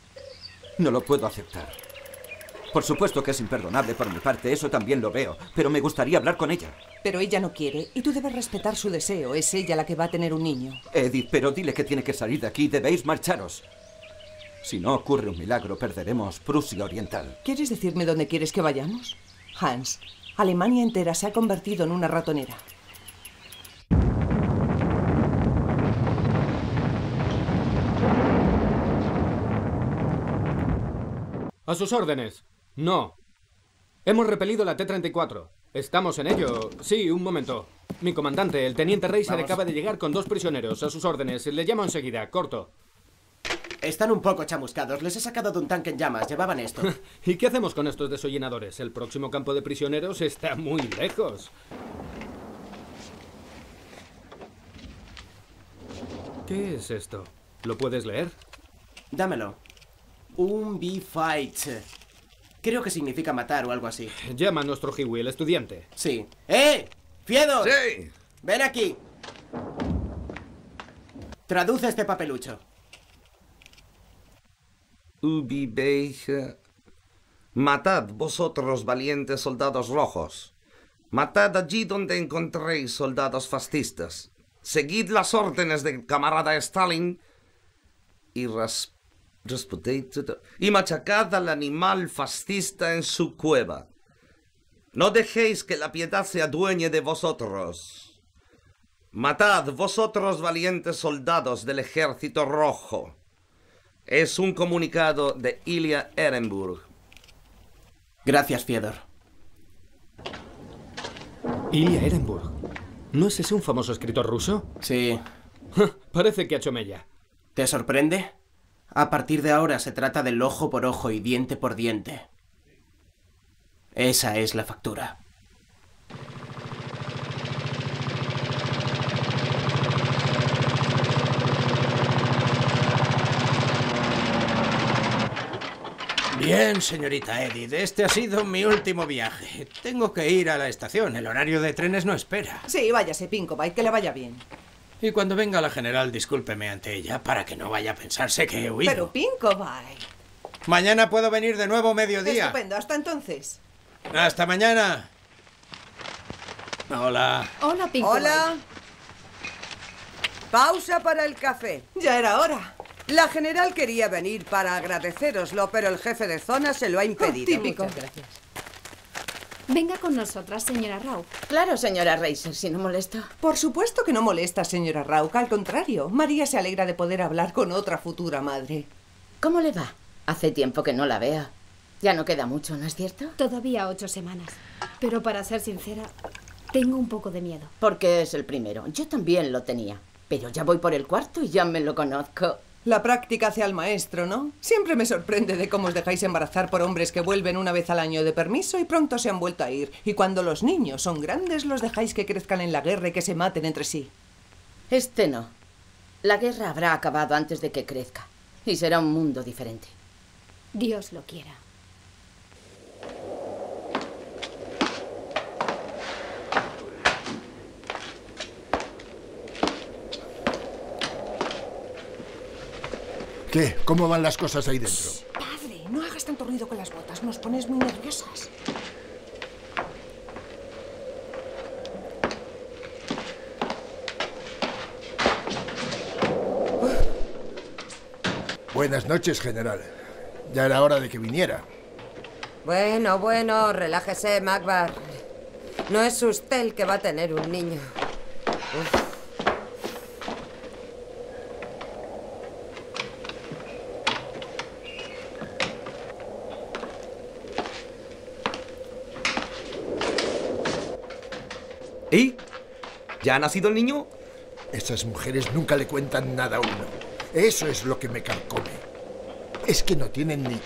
No lo puedo aceptar. Por supuesto que es imperdonable por mi parte, eso también lo veo, pero me gustaría hablar con ella. Pero ella no quiere, y tú debes respetar su deseo. Es ella la que va a tener un niño. Edith, pero dile que tiene que salir de aquí, debéis marcharos. Si no ocurre un milagro, perderemos Prusia Oriental. ¿Quieres decirme dónde quieres que vayamos? Hans, Alemania entera se ha convertido en una ratonera. A sus órdenes. No. Hemos repelido la T-34. Estamos en ello. Sí, un momento. Mi comandante, el teniente Reiser, acaba de llegar con 2 prisioneros. A sus órdenes. Le llamo enseguida. Corto. Están un poco chamuscados. Les he sacado de un tanque en llamas. Llevaban esto. ¿Y qué hacemos con estos desollinadores? El próximo campo de prisioneros está muy lejos. ¿Qué es esto? ¿Lo puedes leer? Dámelo. Un B-Fight. Creo que significa matar o algo así. Llama a nuestro Hiwi, el estudiante. Sí. ¡Fiedor! Sí. ¡Ven aquí! Traduce este papelucho. Ubi Beige. Matad, vosotros, valientes soldados rojos. Matad allí donde encontréis soldados fascistas. Seguid las órdenes del camarada Stalin y y machacad al animal fascista en su cueva. No dejéis que la piedad se adueñe de vosotros. Matad, vosotros, valientes soldados del Ejército Rojo. Es un comunicado de Ilya Ehrenburg. Gracias, Fiedor. Ilya Ehrenburg. ¿No es ese un famoso escritor ruso? Sí. Parece que ha hecho mella. ¿Te sorprende? A partir de ahora se trata del ojo por ojo y diente por diente. Esa es la factura. Bien, señorita Edith, este ha sido mi último viaje. Tengo que ir a la estación, el horario de trenes no espera. Sí, váyase, Pinkowite, que le vaya bien. Y cuando venga la general, discúlpeme ante ella para que no vaya a pensarse que he huido. Pero Pinkowite. Mañana puedo venir de nuevo mediodía. Estupendo, hasta entonces. Hasta mañana. Hola. Hola, Pinkowite. Hola. Pausa para el café. Ya era hora. La general quería venir para agradecéroslo, pero el jefe de zona se lo ha impedido. Típico. Muchas gracias. Venga con nosotras, señora Rauch. Claro, señora Reiser, si no molesta. Por supuesto que no molesta, señora Rauch. Al contrario, María se alegra de poder hablar con otra futura madre. ¿Cómo le va? Hace tiempo que no la vea. Ya no queda mucho, ¿no es cierto? Todavía 8 semanas. Pero para ser sincera, tengo un poco de miedo. Porque es el primero. Yo también lo tenía. Pero ya voy por el 4º y ya me lo conozco. La práctica hace al maestro, ¿no? Siempre me sorprende de cómo os dejáis embarazar por hombres que vuelven una vez al año de permiso y pronto se han vuelto a ir. Y cuando los niños son grandes, los dejáis que crezcan en la guerra y que se maten entre sí. Este no. La guerra habrá acabado antes de que crezca. Y será un mundo diferente. Dios lo quiera. ¿Qué? ¿Cómo van las cosas ahí dentro? Padre, no hagas tanto ruido con las botas. Nos pones muy nerviosas. Buenas noches, general. Ya era hora de que viniera. Bueno, relájese, Macbar. No es usted el que va a tener un niño. Uf. ¿Y? ¿Ya ha nacido el niño? Esas mujeres nunca le cuentan nada a uno. Eso es lo que me carcome. Es que no tienen ni...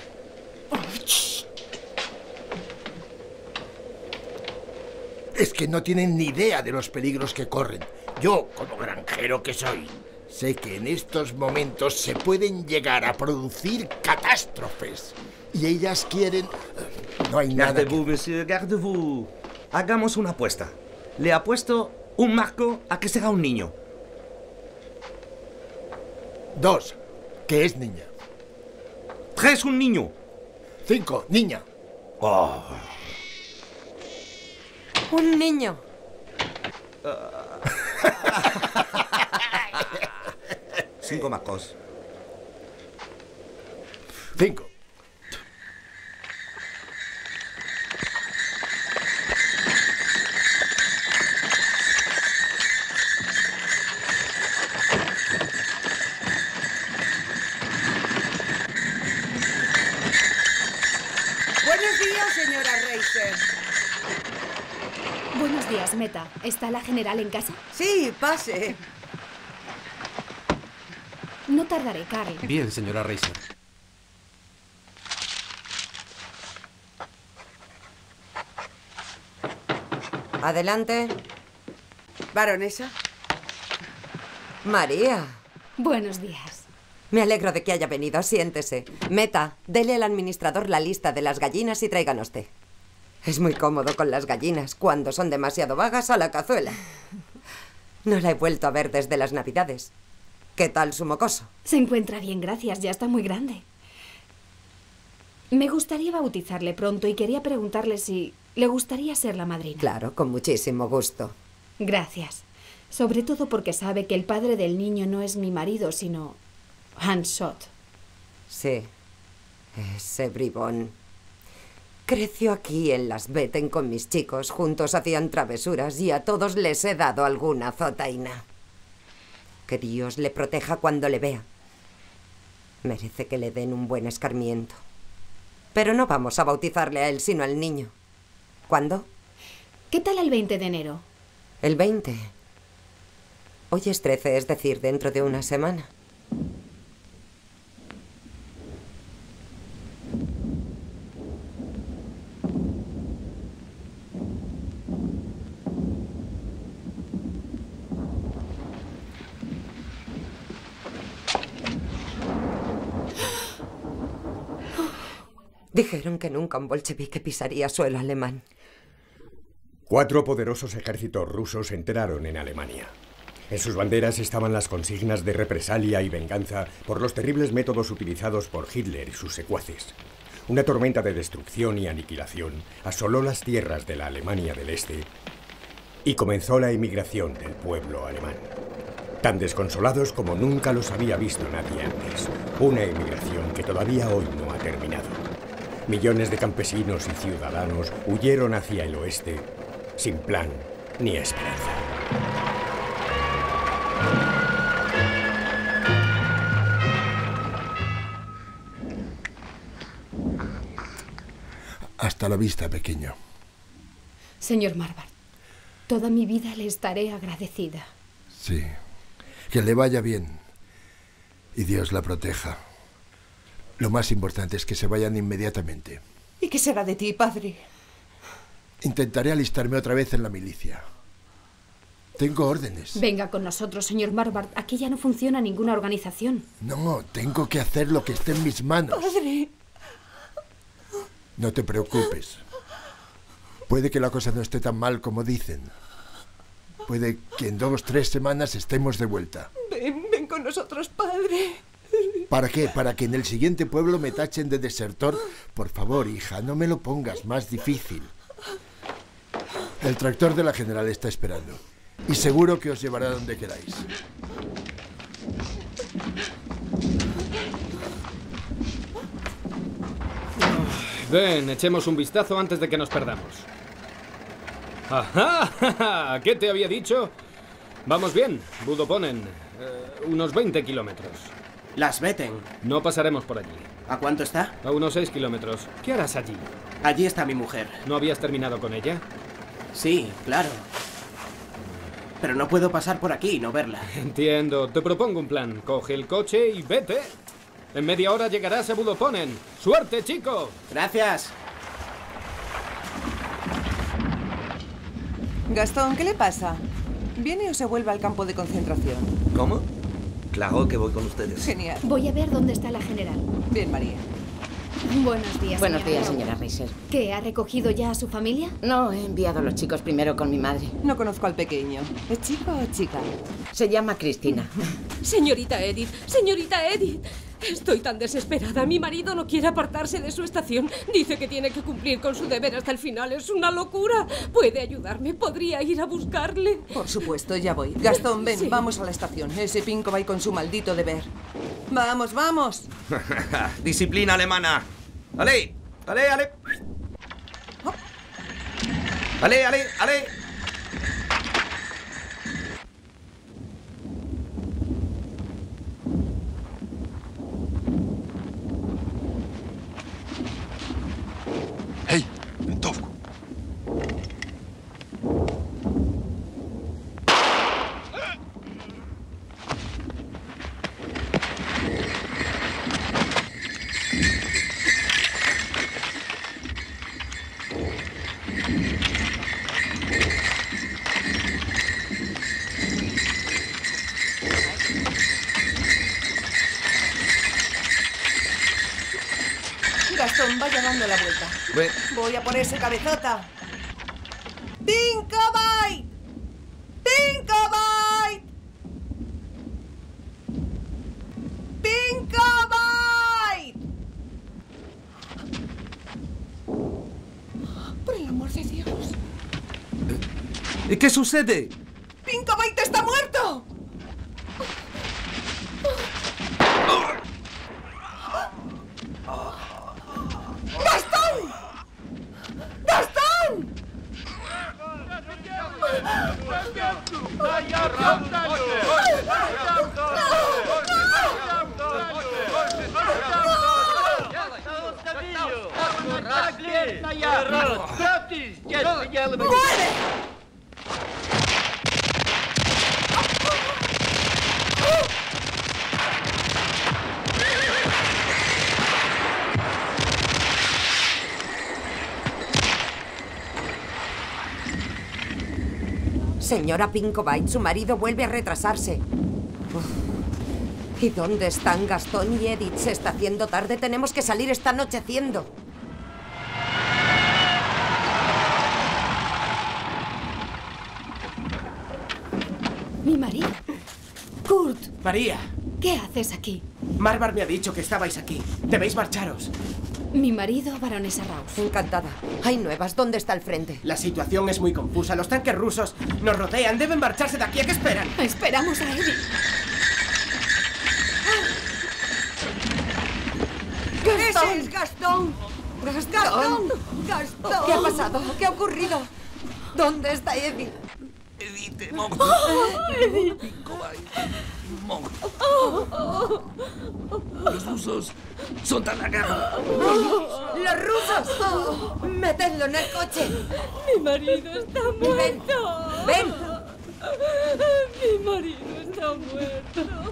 Es que no tienen ni idea de los peligros que corren. Yo, como granjero que soy, sé que en estos momentos se pueden llegar a producir catástrofes. Y ellas quieren... No hay nada Gardez-vous, monsieur, gardez-vous. Hagamos una apuesta. Le apuesto un marco a que será un niño. 2, que es niña. 3, un niño. 5, niña. Oh. Un niño. 5 macos. 5. Buenos días, señora Reiser. Buenos días, Meta. ¿Está la general en casa? Sí, pase. No tardaré, Carl. Bien, señora Reiser. Adelante. Baronesa. María. Buenos días. Me alegro de que haya venido. Siéntese. Meta, dele al administrador la lista de las gallinas y tráiganos té. Es muy cómodo con las gallinas. Cuando son demasiado vagas, a la cazuela. No la he vuelto a ver desde las Navidades. ¿Qué tal su mocoso? Se encuentra bien, gracias. Ya está muy grande. Me gustaría bautizarle pronto y quería preguntarle si le gustaría ser la madrina. Claro, con muchísimo gusto. Gracias. Sobre todo porque sabe que el padre del niño no es mi marido, sino Hans Schott. Sí, ese bribón. Creció aquí en Las Beten con mis chicos. Juntos hacían travesuras y a todos les he dado alguna azotaina. Que Dios le proteja cuando le vea. Merece que le den un buen escarmiento. Pero no vamos a bautizarle a él, sino al niño. ¿Cuándo? ¿Qué tal el 20 de enero? El 20. Hoy es 13, es decir, dentro de una semana. Dijeron que nunca un bolchevique pisaría suelo alemán. 4 poderosos ejércitos rusos entraron en Alemania. En sus banderas estaban las consignas de represalia y venganza por los terribles métodos utilizados por Hitler y sus secuaces. Una tormenta de destrucción y aniquilación asoló las tierras de la Alemania del Este y comenzó la emigración del pueblo alemán. Tan desconsolados como nunca los había visto nadie antes. Una emigración que todavía hoy no ha terminado. Millones de campesinos y ciudadanos huyeron hacia el oeste sin plan ni esperanza. Hasta la vista, pequeño. Señor Marvard, toda mi vida le estaré agradecida. Sí. Que le vaya bien. Y Dios la proteja. Lo más importante es que se vayan inmediatamente. ¿Y qué será de ti, padre? Intentaré alistarme otra vez en la milicia. Tengo órdenes. Venga con nosotros, señor Marvard. Aquí ya no funciona ninguna organización. No, tengo que hacer lo que esté en mis manos. Padre. No te preocupes. Puede que la cosa no esté tan mal como dicen. Puede que en 2 o 3 semanas estemos de vuelta. Ven con nosotros, padre. ¿Para qué? ¿Para que en el siguiente pueblo me tachen de desertor? Por favor, hija, no me lo pongas más difícil. El tractor de la general está esperando. Y seguro que os llevará donde queráis. Ven, echemos un vistazo antes de que nos perdamos. ¡Ajá! ¿Qué te había dicho? Vamos bien, Budoponen. Unos 20 kilómetros. Las Beten. No pasaremos por allí. ¿A cuánto está? A unos 6 kilómetros. ¿Qué harás allí? Allí está mi mujer. ¿No habías terminado con ella? Sí, claro. Pero no puedo pasar por aquí y no verla. Entiendo. Te propongo un plan. Coge el coche y vete. En media hora llegarás a Budoponen. ¡Suerte, chico! Gracias. Gastón, ¿qué le pasa? ¿Viene o se vuelve al campo de concentración? ¿Cómo? Claro que voy con ustedes. Genial. Voy a ver dónde está la general. Bien, María. Buenos días, Buenos días, señora. señora Reiser. ¿Qué? ¿Ha recogido ya a su familia? No, he enviado a los chicos primero con mi madre. No conozco al pequeño. ¿Es chico o chica? Se llama Cristina. Señorita Edith, señorita Edith. Estoy tan desesperada. Mi marido no quiere apartarse de su estación. Dice que tiene que cumplir con su deber hasta el final. Es una locura. ¿Puede ayudarme? ¿Podría ir a buscarle? Por supuesto, ya voy. Gastón, ven, Sí. vamos a la estación. Ese Pinko va con su maldito deber. ¡Vamos, vamos! Disciplina alemana. ¡Ale! ¡Ale, ale! ¡Ale, ale, ale! Hej, винтовку. Gastón, vaya dando la vuelta. Ve. Voy a por ese cabezota. ¡Pinkobite! ¡Pinkobite! ¡Pinkobite! Por el amor de Dios. ¿Y qué sucede? ¡Pinkobite está muerto! ¡Gastón! ¡Gastón! ¡Muere! Señora Pinkobite, su marido vuelve a retrasarse. Uf. ¿Y dónde están Gastón y Edith? Se está haciendo tarde, tenemos que salir, está anocheciendo. Mi marido. Kurt, María, ¿qué haces aquí? Marvar me ha dicho que estabais aquí. Debéis marcharos. Mi marido, baronesa Raus. Encantada. Hay nuevas. ¿Dónde está el frente? La situación es muy confusa. Los tanques rusos nos rodean. Deben marcharse de aquí. ¿A qué esperan? Esperamos a Edith. ¡Gastón! ¡Ese es Gastón! ¡Gastón! ¡Gastón! ¿Qué ha pasado? ¿Qué ha ocurrido? ¿Dónde está Edith? Edith, mongo. Edith. Mongo. Los rusos son tan agarrados. ¡Los rusos! ¡Metedlo en el coche! Mi marido está muerto. ¡Ven! Mi marido está muerto.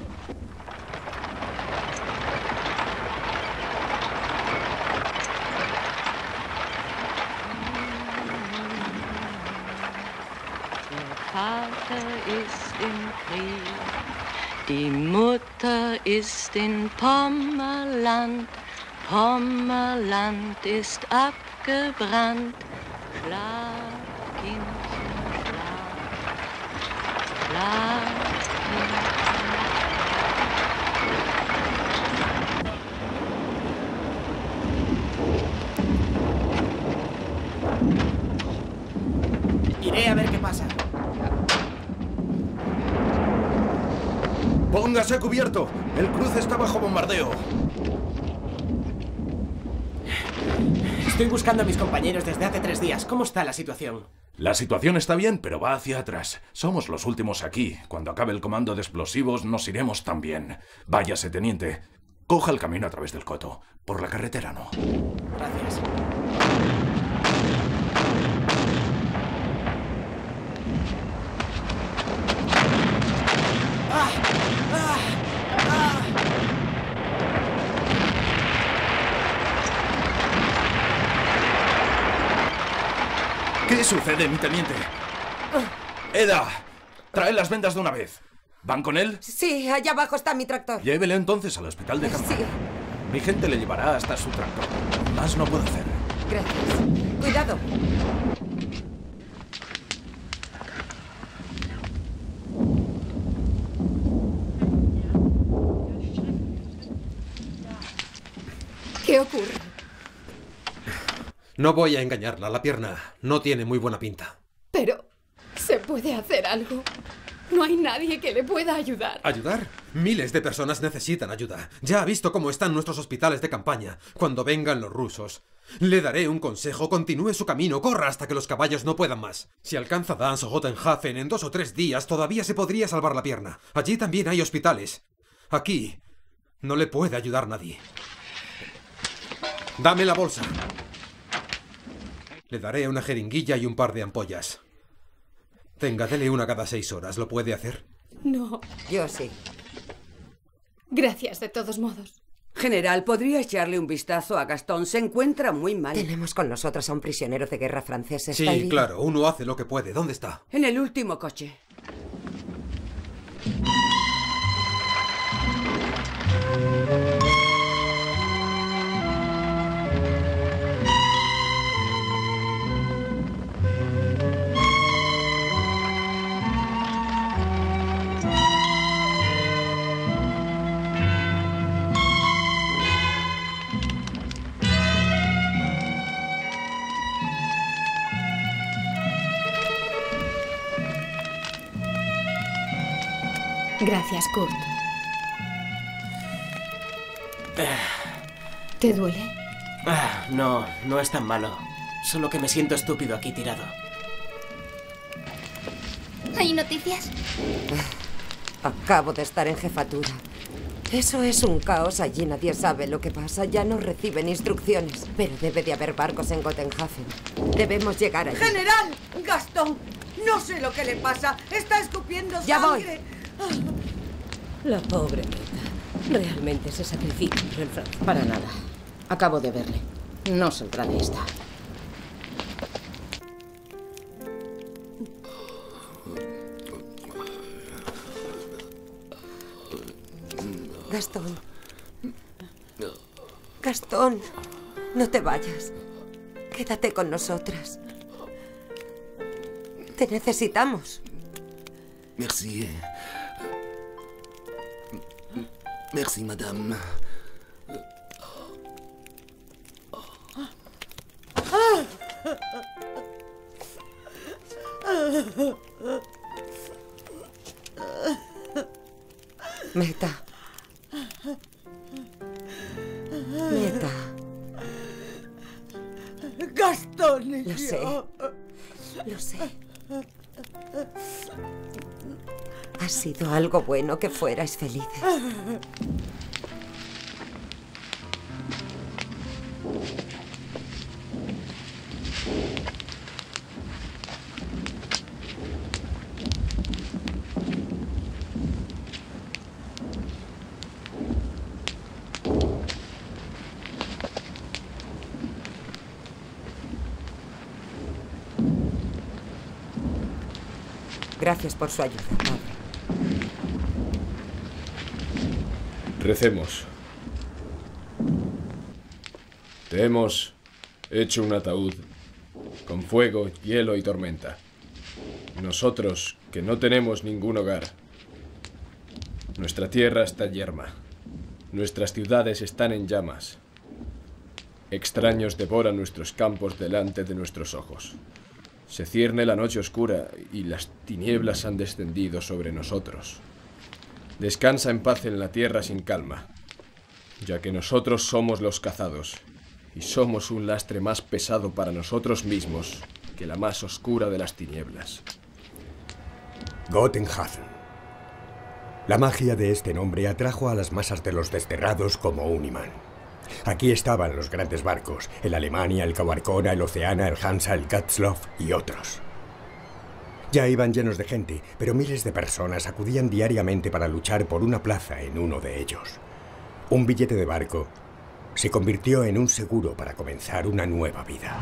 Vater ist im Krieg, die Mutter ist in Pommerland, Pommerland ist abgebrannt. Schlaf, Kindchen, schlaf, schlaf, Iré a ver qué pasa. ¡Póngase cubierto! El cruce está bajo bombardeo. Estoy buscando a mis compañeros desde hace 3 días. ¿Cómo está la situación? La situación está bien, pero va hacia atrás. Somos los últimos aquí. Cuando acabe el comando de explosivos, nos iremos también. Váyase, teniente. Coja el camino a través del coto. Por la carretera no. Gracias. ¿Qué sucede, mi teniente? Eda, trae las vendas de una vez. ¿Van con él? Sí, allá abajo está mi tractor. Llévele entonces al hospital de campo. Sí. Mi gente le llevará hasta su tractor. Más no puedo hacer. Gracias. Cuidado. ¿Qué ocurre? No voy a engañarla, la pierna no tiene muy buena pinta. Pero se puede hacer algo. No hay nadie que le pueda ayudar. ¿Ayudar? Miles de personas necesitan ayuda. Ya ha visto cómo están nuestros hospitales de campaña. Cuando vengan los rusos, le daré un consejo. Continúe su camino, corra hasta que los caballos no puedan más. Si alcanza Danzig o Gotenhafen en 2 o 3 días, todavía se podría salvar la pierna. Allí también hay hospitales. Aquí no le puede ayudar nadie. Dame la bolsa. Le daré una jeringuilla y un par de ampollas. Tenga, dele una cada 6 horas. ¿Lo puede hacer? No. Yo sí. Gracias, de todos modos. General, ¿podría echarle un vistazo a Gastón? Se encuentra muy mal. Tenemos con nosotros a un prisionero de guerra francés. ¿Está Sí, herido? claro. Uno hace lo que puede. ¿Dónde está? En el último coche. Gracias, Kurt. ¿Te duele? No, no es tan malo. Solo que me siento estúpido aquí tirado. ¿Hay noticias? Acabo de estar en jefatura. Eso es un caos. Allí nadie sabe lo que pasa. Ya no reciben instrucciones. Pero debe de haber barcos en Gotenhafen. Debemos llegar allí. ¡General! ¡Gastón! No sé lo que le pasa. Está escupiendo Ya voy. sangre. La pobre Meta. Realmente se sacrifica por el Francia. Para nada. Acabo de verle. No saldrá de esta. Gastón. Gastón, no te vayas. Quédate con nosotras. Te necesitamos. Merci. Merci, madame. Meta. Meta. Gastón. Lo sé. Lo sé. Ha sido algo bueno que fuerais felices. Gracias por su ayuda, padre. Recemos. Te hemos hecho un ataúd con fuego, hielo y tormenta. Nosotros, que no tenemos ningún hogar. Nuestra tierra está yerma. Nuestras ciudades están en llamas. Extraños devoran nuestros campos delante de nuestros ojos. Se cierne la noche oscura y las tinieblas han descendido sobre nosotros. Descansa en paz en la tierra sin calma, ya que nosotros somos los cazados y somos un lastre más pesado para nosotros mismos que la más oscura de las tinieblas. Gotenhafen. La magia de este nombre atrajo a las masas de los desterrados como un imán. Aquí estaban los grandes barcos, el Alemania, el Kauarkona, el Oceana, el Hansa, el Katzloff y otros. Ya iban llenos de gente, pero miles de personas acudían diariamente para luchar por una plaza en uno de ellos. Un billete de barco se convirtió en un seguro para comenzar una nueva vida.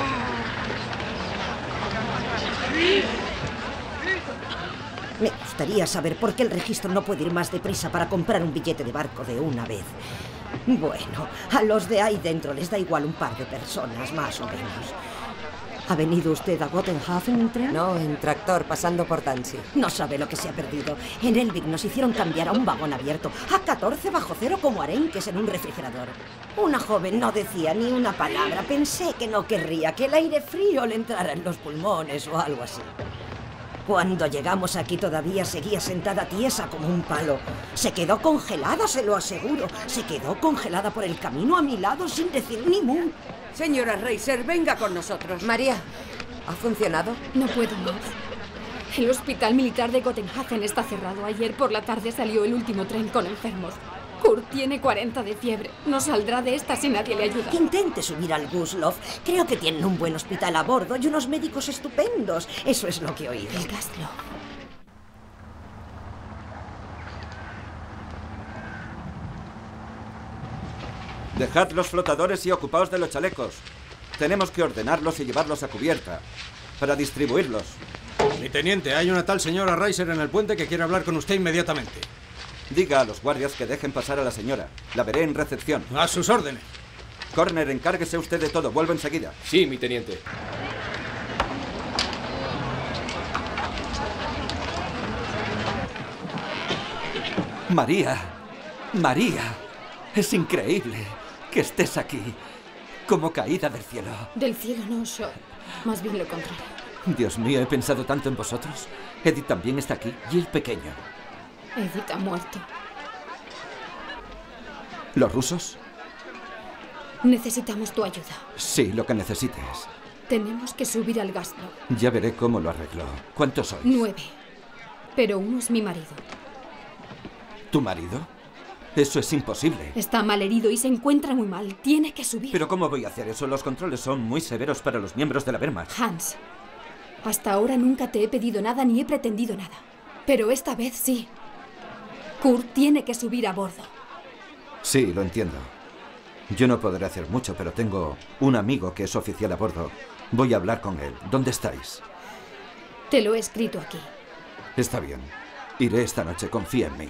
Me gustaría Quería saber por qué el registro no puede ir más deprisa para comprar un billete de barco de una vez. Bueno, a los de ahí dentro les da igual un par de personas, más o menos. ¿Ha venido usted a Gotenhafen en tren? No, en tractor, pasando por Danzig. No sabe lo que se ha perdido. En Elvig nos hicieron cambiar a un vagón abierto, a 14 bajo cero como arenques en un refrigerador. Una joven no decía ni una palabra. Pensé que no querría que el aire frío le entrara en los pulmones o algo así. Cuando llegamos aquí todavía seguía sentada tiesa como un palo. Se quedó congelada, se lo aseguro. Se quedó congelada por el camino a mi lado sin decir ni mu. Señora Reiser, venga con nosotros. María, ¿ha funcionado? No puedo más. El hospital militar de Gotenhafen está cerrado. Ayer por la tarde salió el último tren con enfermos. Kurt tiene 40 de fiebre. No saldrá de esta si nadie le ayuda. Intente subir al Gustloff. Creo que tienen un buen hospital a bordo y unos médicos estupendos. Eso es lo que he oído. El Gastloff. Dejad los flotadores y ocupaos de los chalecos. Tenemos que ordenarlos y llevarlos a cubierta para distribuirlos. Mi teniente, hay una tal señora Reiser en el puente que quiere hablar con usted inmediatamente. Diga a los guardias que dejen pasar a la señora. La veré en recepción. A sus órdenes. Corner, encárguese usted de todo. Vuelvo enseguida. Sí, mi teniente. María. María. Es increíble que estés aquí. Como caída del cielo. Del cielo no, yo. Más bien lo contrario. Dios mío, he pensado tanto en vosotros. Edith también está aquí. Y el pequeño. Edith ha muerto. ¿Los rusos? Necesitamos tu ayuda. Sí, lo que necesites. Tenemos que subir al Gastloff. Ya veré cómo lo arreglo. ¿Cuántos sois? 9. Pero uno es mi marido. ¿Tu marido? Eso es imposible. Está mal herido y se encuentra muy mal. Tiene que subir. ¿Pero cómo voy a hacer eso? Los controles son muy severos para los miembros de la Wehrmacht. Hans, hasta ahora nunca te he pedido nada ni he pretendido nada. Pero esta vez sí. Kurt tiene que subir a bordo. Sí, lo entiendo. Yo no podré hacer mucho, pero tengo un amigo que es oficial a bordo. Voy a hablar con él. ¿Dónde estáis? Te lo he escrito aquí. Está bien. Iré esta noche. Confía en mí.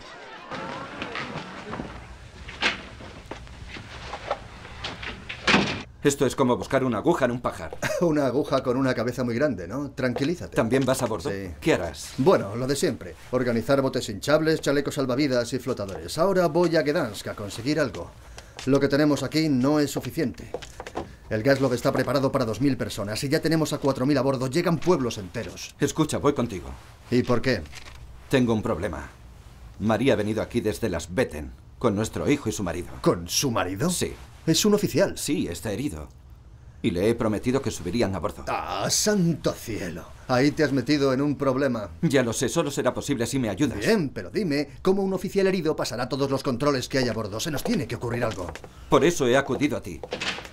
Esto es como buscar una aguja en un pajar. Una aguja con una cabeza muy grande, ¿no? Tranquilízate. ¿También vas a bordo? Sí. ¿Qué harás? Bueno, lo de siempre. Organizar botes hinchables, chalecos salvavidas y flotadores. Ahora voy a Gdansk a conseguir algo. Lo que tenemos aquí no es suficiente. El Gastloff está preparado para 2000 personas y ya tenemos a 4000 a bordo. Llegan pueblos enteros. Escucha, voy contigo. ¿Y por qué? Tengo un problema. María ha venido aquí desde las Betten con nuestro hijo y su marido. ¿Con su marido? Sí. Es un oficial. Sí, está herido. Y le he prometido que subirían a bordo. ¡Ah, santo cielo! Ahí te has metido en un problema. Ya lo sé, solo será posible si me ayudas. Bien, pero dime, ¿cómo un oficial herido pasará todos los controles que hay a bordo? Se nos tiene que ocurrir algo. Por eso he acudido a ti.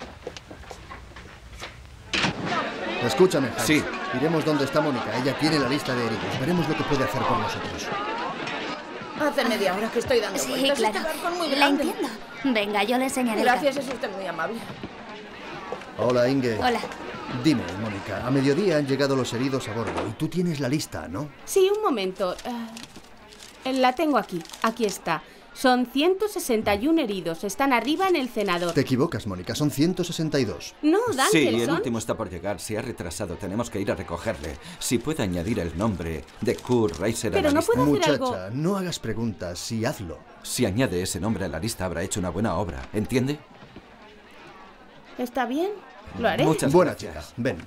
Escúchame, Hans. Sí. Iremos donde está Mónica. Ella tiene la lista de heridos. Veremos lo que puede hacer por nosotros. Hace media hora que estoy dando vueltas. claro. Este barco es muy La grande. entiendo. Venga, yo le enseñaré. Gracias, es usted muy amable. Hola, Inge. Hola. Dime, Mónica, a mediodía han llegado los heridos a bordo y tú tienes la lista, ¿no? Sí, un momento. La tengo aquí. Aquí está. Son 161 heridos. Están arriba en el cenador. Te equivocas, Mónica. Son 162. No, Sí, Dankelson. el último está por llegar. Se ha retrasado. Tenemos que ir a recogerle. Si puede añadir el nombre de Kurt Reiser a Pero la no lista. puedo hacer Muchacha, no hagas preguntas. Sí, hazlo. Si añade ese nombre a la lista, habrá hecho una buena obra. ¿Entiende? ¿Está bien? Lo haré. Muchas Buena gracias. chica. Ven.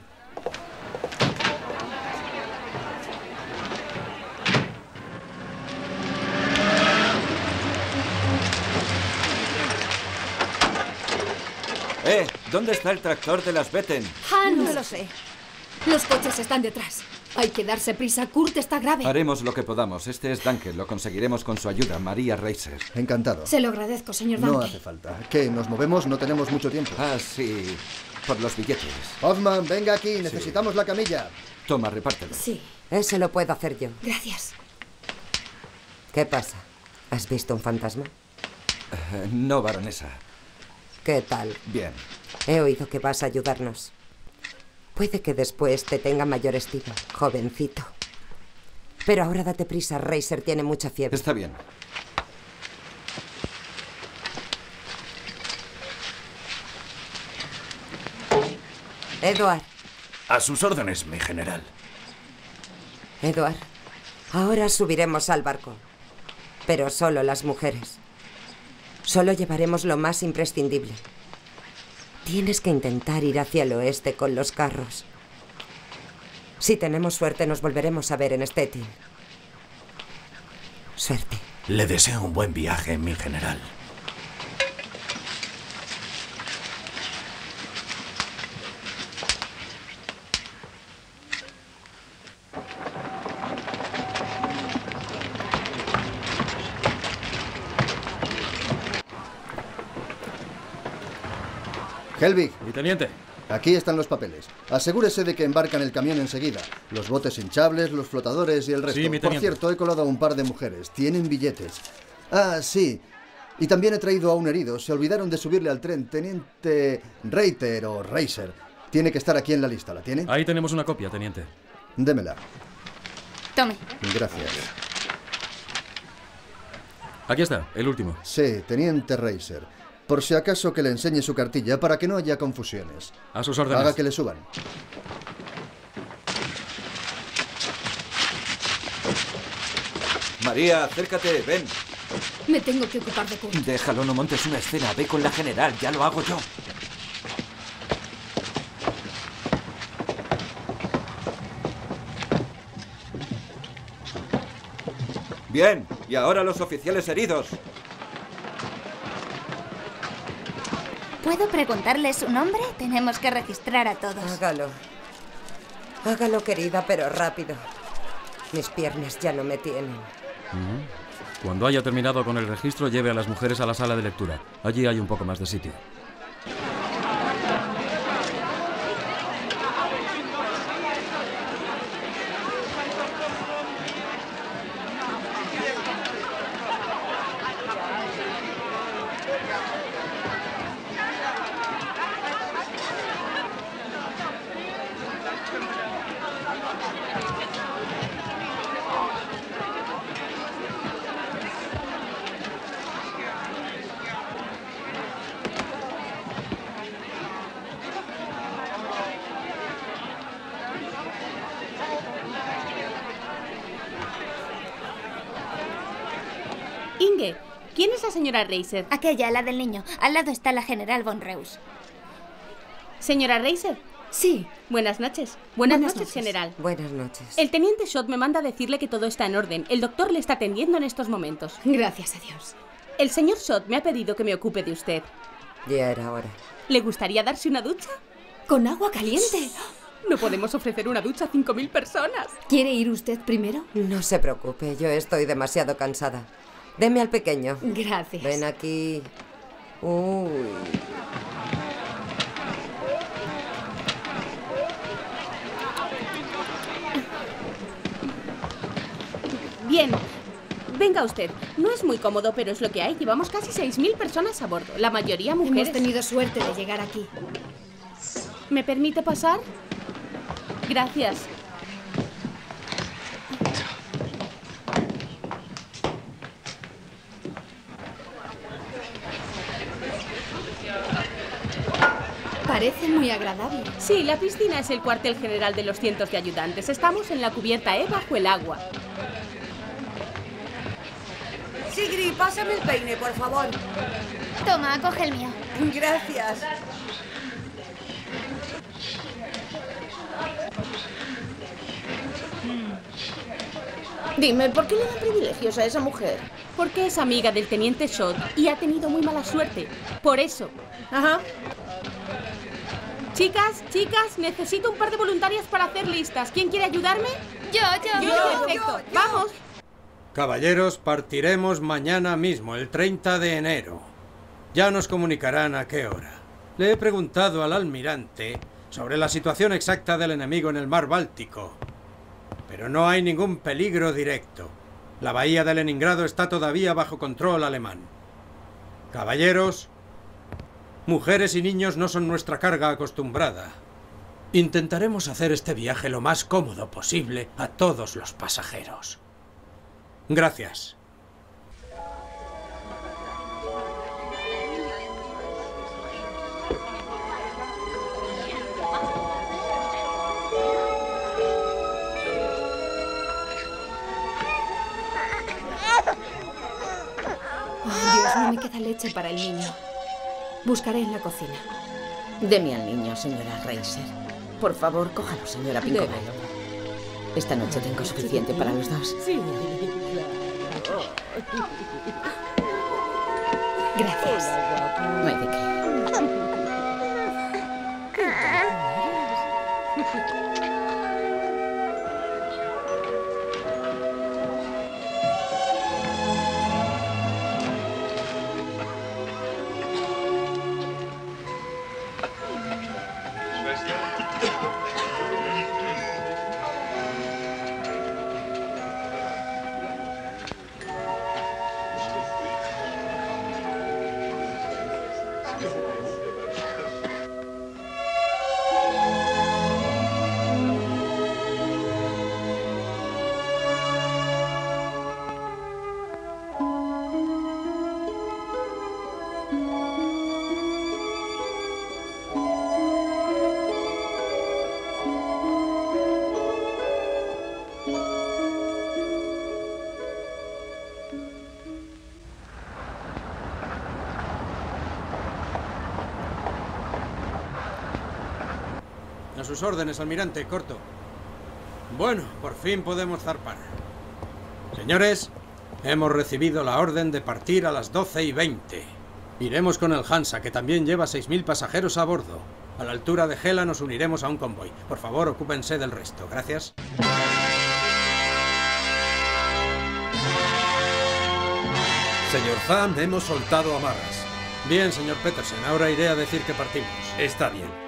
¿Dónde está el tractor de las Betten? Hans. No lo sé. Los coches están detrás. Hay que darse prisa. Kurt está grave. Haremos lo que podamos. Este es Danke. Lo conseguiremos con su ayuda. María Reiser. Encantado. Se lo agradezco, señor No Danke. hace falta. ¿Qué? ¿Nos movemos? No tenemos mucho tiempo. Ah, sí. Por los billetes. Hoffman, venga aquí. Necesitamos la camilla. Toma, repártelo. Sí. Ese lo puedo hacer yo. Gracias. ¿Qué pasa? ¿Has visto un fantasma? No, baronesa. ¿Qué tal? Bien. He oído que vas a ayudarnos. Puede que después te tenga mayor estima, jovencito. Pero ahora date prisa, Reiser tiene mucha fiebre. Está bien. Edward. A sus órdenes, mi general. Edward, ahora subiremos al barco. Pero solo las mujeres. Solo llevaremos lo más imprescindible. Tienes que intentar ir hacia el oeste con los carros. Si tenemos suerte, nos volveremos a ver en Stettin. Suerte. Le deseo un buen viaje, mi general. Helvig. Mi teniente. Aquí están los papeles. Asegúrese de que embarcan el camión enseguida. Los botes hinchables, los flotadores y el resto. Sí, mi teniente. Por cierto, he colado a un par de mujeres. Tienen billetes. Ah, sí. Y también he traído a un herido. Se olvidaron de subirle al tren. Teniente Reiter o Reiser. Tiene que estar aquí en la lista. ¿La tiene? Ahí tenemos una copia, teniente. Démela. Tome. Gracias. Aquí está, el último. Sí, Teniente Reiser. Por si acaso que le enseñe su cartilla para que no haya confusiones. A sus órdenes. Haga que le suban. María, acércate, ven. Me tengo que ocupar de Kurt. Déjalo, no montes una escena. Ve con la general, ya lo hago yo. Bien, y ahora los oficiales heridos. ¿Puedo preguntarle su nombre? Tenemos que registrar a todos. Hágalo. Hágalo, querida, pero rápido. Mis piernas ya no me tienen. Cuando haya terminado con el registro, lleve a las mujeres a la sala de lectura. Allí hay un poco más de sitio. Inge, ¿quién es la señora Reiser? Aquella, la del niño. Al lado está la general von Reus. ¿Señora Reiser? Sí. Buenas noches. Buenas noches, general. Buenas noches. El teniente Schott me manda a decirle que todo está en orden. El doctor le está atendiendo en estos momentos. Gracias a Dios. El señor Schott me ha pedido que me ocupe de usted. Ya era hora. ¿Le gustaría darse una ducha? ¿Con agua caliente? No podemos ofrecer una ducha a 5.000 personas. ¿Quiere ir usted primero? No se preocupe, yo estoy demasiado cansada. Deme al pequeño. Gracias. Ven aquí. Uy. Bien. Venga usted. No es muy cómodo, pero es lo que hay. Llevamos casi 6.000 personas a bordo. La mayoría mujeres. Hemos tenido suerte de llegar aquí. ¿Me permite pasar? Gracias. Parece muy agradable. Sí, la piscina es el cuartel general de los cientos de ayudantes. Estamos en la cubierta E bajo el agua. Sigrid, pásame el peine, por favor. Toma, coge el mío. Gracias. Dime, ¿por qué le dan privilegios a esa mujer? Porque es amiga del teniente Schott y ha tenido muy mala suerte. Por eso. Ajá. Chicas, necesito un par de voluntarias para hacer listas. ¿Quién quiere ayudarme? Yo. Perfecto. ¡Vamos! Caballeros, partiremos mañana mismo, el 30 de enero. Ya nos comunicarán a qué hora. Le he preguntado al almirante sobre la situación exacta del enemigo en el mar Báltico. Pero no hay ningún peligro directo. La bahía de Leningrado está todavía bajo control alemán. Caballeros, mujeres y niños no son nuestra carga acostumbrada. Intentaremos hacer este viaje lo más cómodo posible a todos los pasajeros. Gracias. Dios, no me queda leche para el niño. Buscaré en la cocina. Deme al niño, señora Reiser. Por favor, cójalo, señora Pinkover. Esta noche tengo suficiente para los dos. Sí. Gracias. No hay de qué. A sus órdenes, almirante, corto. Bueno, por fin podemos zarpar. Señores, hemos recibido la orden de partir a las 12:20. Iremos con el Hansa, que también lleva 6.000 pasajeros a bordo. A la altura de Gela nos uniremos a un convoy. Por favor, ocúpense del resto. Gracias. Señor Zahn, hemos soltado amarras. Bien, señor Petersen. Ahora iré a decir que partimos. Está bien.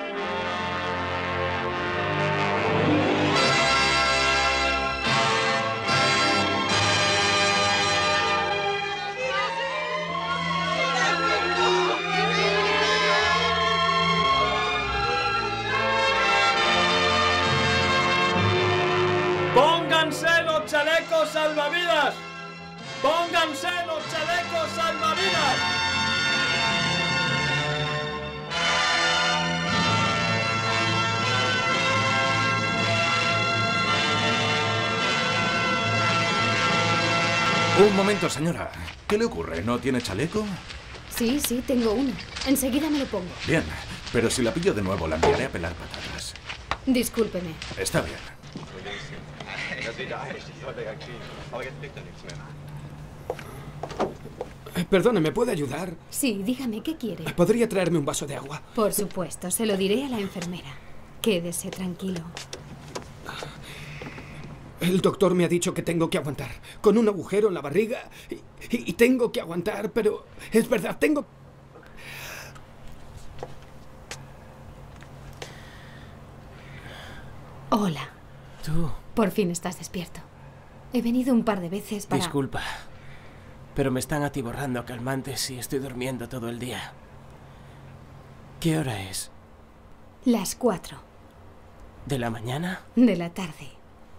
¡Pónganse los chalecos salvavidas! ¡Pónganse los chalecos salvavidas! Un momento, señora. ¿Qué le ocurre? ¿No tiene chaleco? Sí, tengo uno. Enseguida me lo pongo. Bien, pero si la pillo de nuevo, la enviaré a pelar patatas. Discúlpeme. Está bien. Perdone, ¿me puede ayudar? Sí, dígame, ¿qué quiere? ¿Podría traerme un vaso de agua? Por supuesto, se lo diré a la enfermera. Quédese tranquilo. El doctor me ha dicho que tengo que aguantar, con un agujero en la barriga, y tengo que aguantar, pero es verdad, tengo... Hola. Tú. Por fin estás despierto. He venido un par de veces para... Disculpa, pero me están atiborrando calmantes y estoy durmiendo todo el día. ¿Qué hora es? Las 4. ¿De la mañana? De la tarde.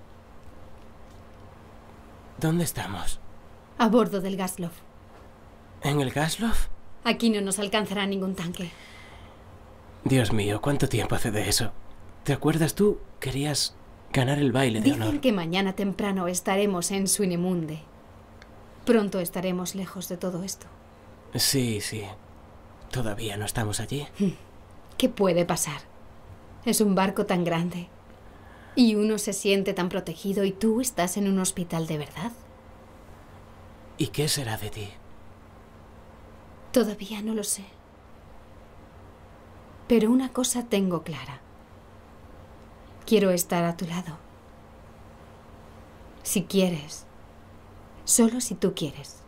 ¿Dónde estamos? A bordo del Gaslov. ¿En el Gaslov? Aquí no nos alcanzará ningún tanque. Dios mío, ¿cuánto tiempo hace de eso? ¿Te acuerdas tú? Querías ganar el baile de honor. Dicen que mañana temprano estaremos en Swinemunde. Pronto estaremos lejos de todo esto. Sí. ¿Todavía no estamos allí? ¿Qué puede pasar? Es un barco tan grande. Y uno se siente tan protegido y tú estás en un hospital de verdad. ¿Y qué será de ti? Todavía no lo sé. Pero una cosa tengo clara. Quiero estar a tu lado. Si quieres. Solo si tú quieres.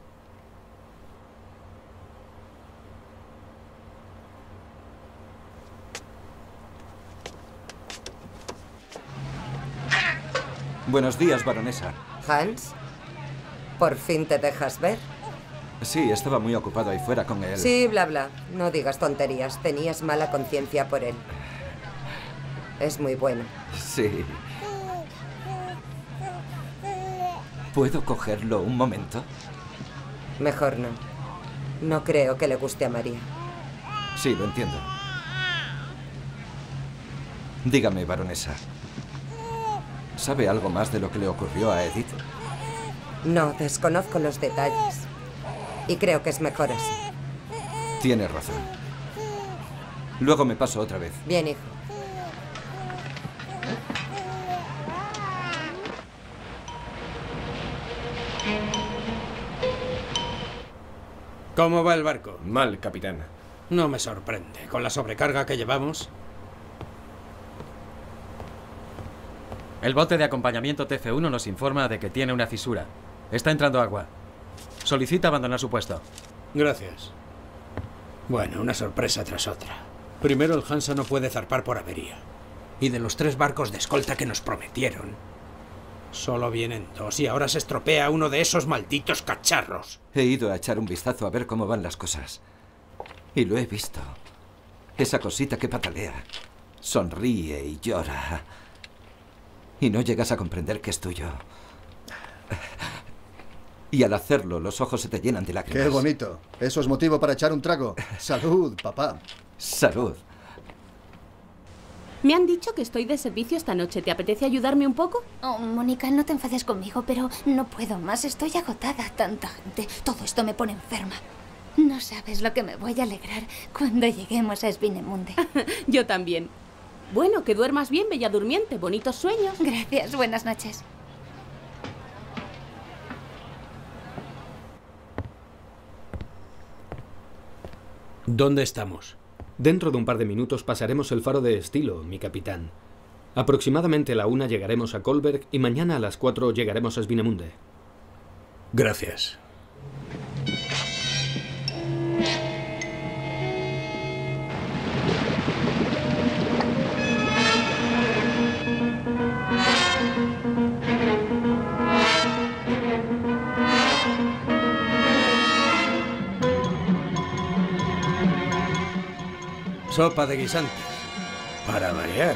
Buenos días, baronesa. Hans, ¿por fin te dejas ver? Sí, estaba muy ocupado ahí fuera con él. Sí, bla, bla. No digas tonterías. Tenías mala conciencia por él. Es muy bueno. Sí. ¿Puedo cogerlo un momento? Mejor no. No creo que le guste a María. Sí, lo entiendo. Dígame, baronesa. ¿Sabe algo más de lo que le ocurrió a Edith? No, desconozco los detalles. Y creo que es mejor así. Tiene razón. Luego me paso otra vez. Bien, hijo. ¿Cómo va el barco? Mal, capitán. No me sorprende. Con la sobrecarga que llevamos. El bote de acompañamiento TF1 nos informa de que tiene una fisura. Está entrando agua. Solicita abandonar su puesto. Gracias. Bueno, una sorpresa tras otra. Primero, el Hansa no puede zarpar por avería. Y de los 3 barcos de escolta que nos prometieron, solo vienen 2 y ahora se estropea uno de esos malditos cacharros. He ido a echar un vistazo a ver cómo van las cosas. Y lo he visto. Esa cosita que patalea. Sonríe y llora. Y no llegas a comprender que es tuyo. Y al hacerlo, los ojos se te llenan de lágrimas. ¡Qué bonito! Eso es motivo para echar un trago. ¡Salud, papá! ¡Salud! Me han dicho que estoy de servicio esta noche. ¿Te apetece ayudarme un poco? Oh, Mónica, no te enfades conmigo, pero no puedo más. Estoy agotada. Tanta gente. Todo esto me pone enferma. No sabes lo que me voy a alegrar cuando lleguemos a Svinemunde. Yo también. Bueno, que duermas bien, bella durmiente. Bonitos sueños. Gracias. Buenas noches. ¿Dónde estamos? Dentro de un par de minutos pasaremos el faro de Estilo, mi capitán. Aproximadamente a la 1 llegaremos a Kolberg y mañana a las 4 llegaremos a Svinemunde. Gracias. Sopa de guisantes. Para variar.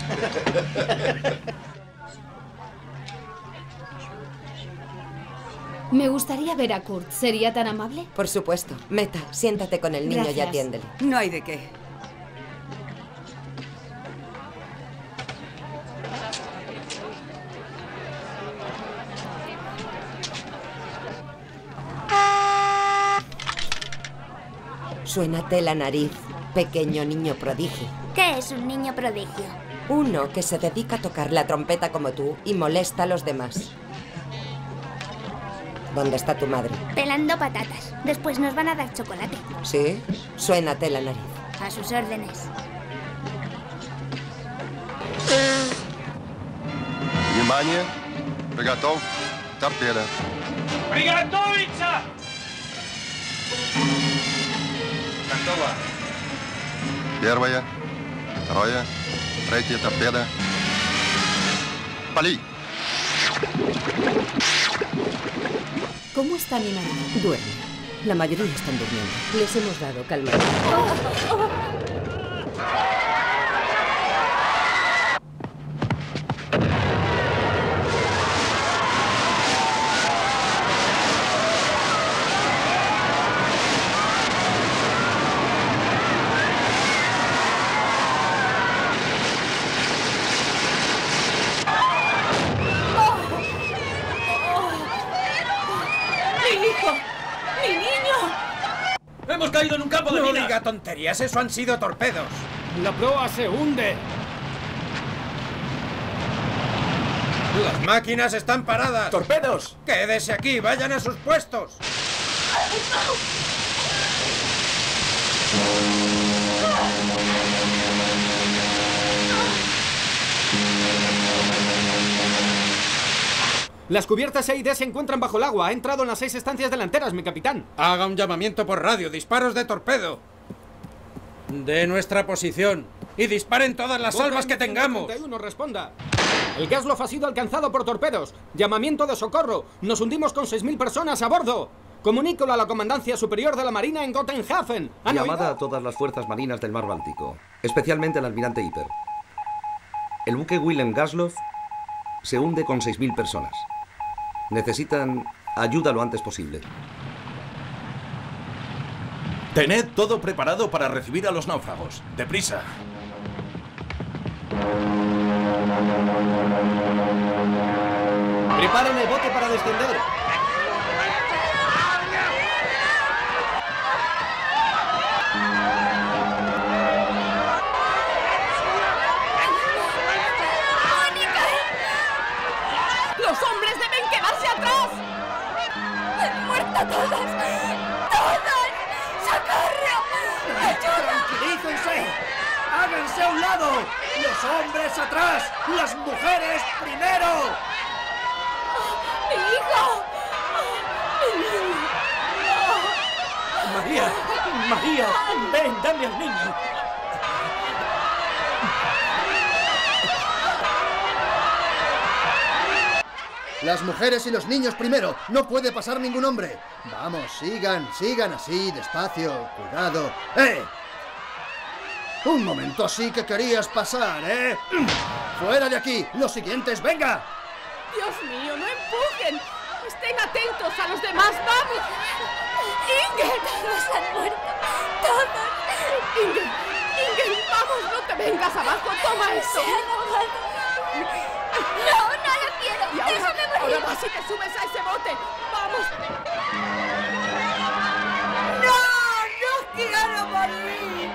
Me gustaría ver a Kurt. ¿Sería tan amable? Por supuesto. Meta, siéntate con el niño y Gracias. atiéndele. No hay de qué. Suénate la nariz, pequeño niño prodigio. ¿Qué es un niño prodigio? Uno que se dedica a tocar la trompeta como tú y molesta a los demás. ¿Dónde está tu madre? Pelando patatas. Después nos van a dar chocolate. ¿Sí? Suénate la nariz. A sus órdenes. Внимание! Приготов. Торпеда. Приготовиться! Готово. Первая, вторая, третья торпеда. Пали! ¿Cómo está mi marido? Duerme. La mayoría están durmiendo. Les hemos dado calma. ¡Mi hijo! ¡Mi niño! ¡Hemos caído en un campo de No minas! diga tonterías, eso han sido torpedos. ¡La proa se hunde! Las máquinas están paradas. ¡Torpedos! Quédese aquí, vayan a sus puestos. Las cubiertas E y D se encuentran bajo el agua. Ha entrado en las 6 estancias delanteras, mi capitán. Haga un llamamiento por radio, disparos de torpedo. De nuestra posición. Y disparen todas las salvas que tengamos. 131, responda. El Gasloff ha sido alcanzado por torpedos. Llamamiento de socorro. Nos hundimos con 6.000 personas a bordo. Comunícalo a la Comandancia Superior de la Marina en Gotenhafen. ¿Han Llamada oído? a todas las fuerzas marinas del Mar Báltico, especialmente al almirante Hiper. El buque Wilhelm Gastloff se hunde con 6.000 personas. Necesitan ayuda lo antes posible. Tened todo preparado para recibir a los náufragos. ¡Deprisa! ¡Preparen el bote para descender! ¡Los hombres deben quedarse atrás! ¡Han muerto todas! ¡Todas! ¡Socorro! ¡Ayuda! ¡Tranquilícense! ¡Háganse a un lado! ¡Los hombres atrás! ¡Las mujeres primero! ¡Mi hijo! ¡Mi niño! ¡María! ¡María! ¡Ven, dame al niño! Las mujeres y los niños primero. No puede pasar ningún hombre. Vamos, sigan así, despacio, cuidado. ¡Eh! Un momento, sí que querías pasar, ¿eh? ¡Fuera de aquí! ¡Los siguientes, venga! ¡Dios mío, no empujen! ¡Estén atentos a los demás! ¡Vamos! ¡Inge! Todos han muerto. ¡Todos! ¡Inge! ¡Vamos! ¡No te vengas abajo! ¡Toma esto! ¡No, no lo quiero! Y ahora, ¡Déjame morir! ahora vas y te subes a ese bote. ¡Vamos! ¡No quiero morir!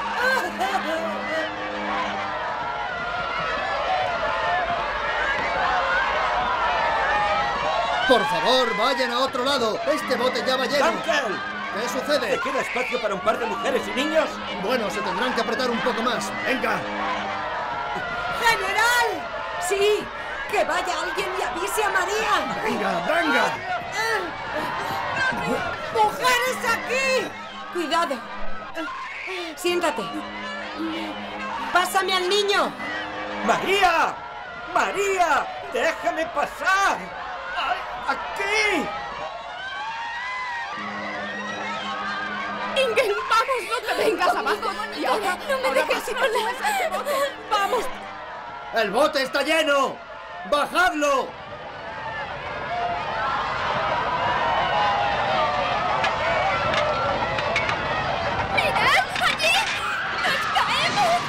Por favor, vayan a otro lado. Este bote ya va lleno. ¡Duncan! ¿Qué sucede? ¿Te queda espacio para un par de mujeres y niños? Bueno, se tendrán que apretar un poco más. ¡Venga! ¡General! ¡Sí! ¡Que vaya alguien y avise a María! ¡Venga, venga! ¡Mujeres aquí! Cuidado. Siéntate. ¡Pásame al niño! ¡María! ¡María! ¡Déjame pasar! ¡Ay, ¡aquí! ¡Ingen, vamos! ¡No te vengas abajo! Y ahora, No me ahora dejes vas y te subes a ese bote. ¡Vamos! ¡El bote está lleno! ¡Bajadlo! ¡Mirad! ¡Allí! ¡Nos caemos!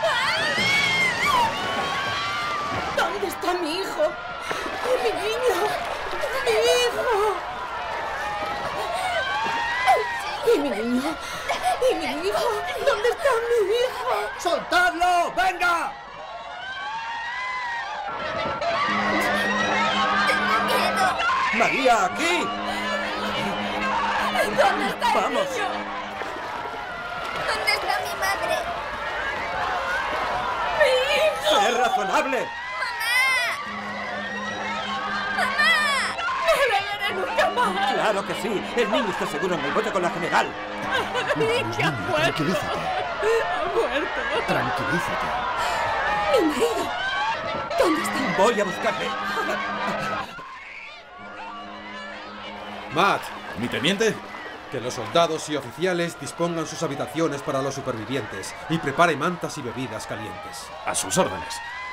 ¿Dónde está mi hijo? ¡Mi niño! ¡Mi hijo! ¿Y mi niño? ¿Y mi hijo? ¿Dónde está mi hijo? ¡Soltadlo! ¡Venga! ¡María, aquí! ¿Dónde está el ¡Vamos! niño? ¿Dónde está mi madre? ¡Mi hijo! ¡Sé razonable! ¡No le veré nunca más! ¡Claro que sí! El niño está seguro en el bote con la general. ¡Que ha muerto! Tranquilízate. ¡Ha muerto! Tranquilízate. ¡Mi marido! ¿Dónde está? Voy a buscarle. Matt, mi teniente, que los soldados y oficiales dispongan sus habitaciones para los supervivientes y prepare mantas y bebidas calientes. A sus órdenes.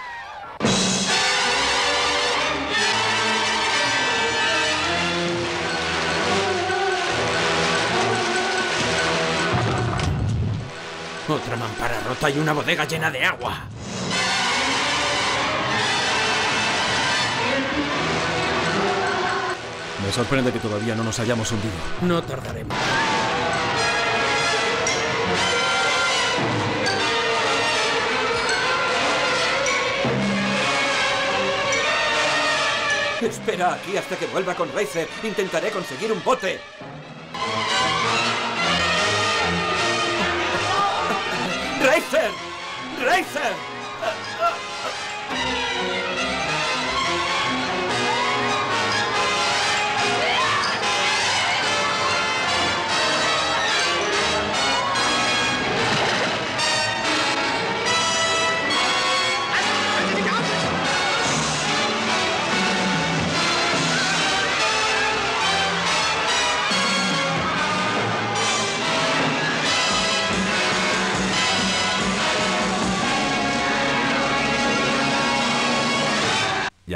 Otra mampara rota y una bodega llena de agua. Me sorprende que todavía no nos hayamos hundido. No tardaremos. Espera aquí hasta que vuelva con Racer. Intentaré conseguir un bote. ¡Racer! ¡Racer!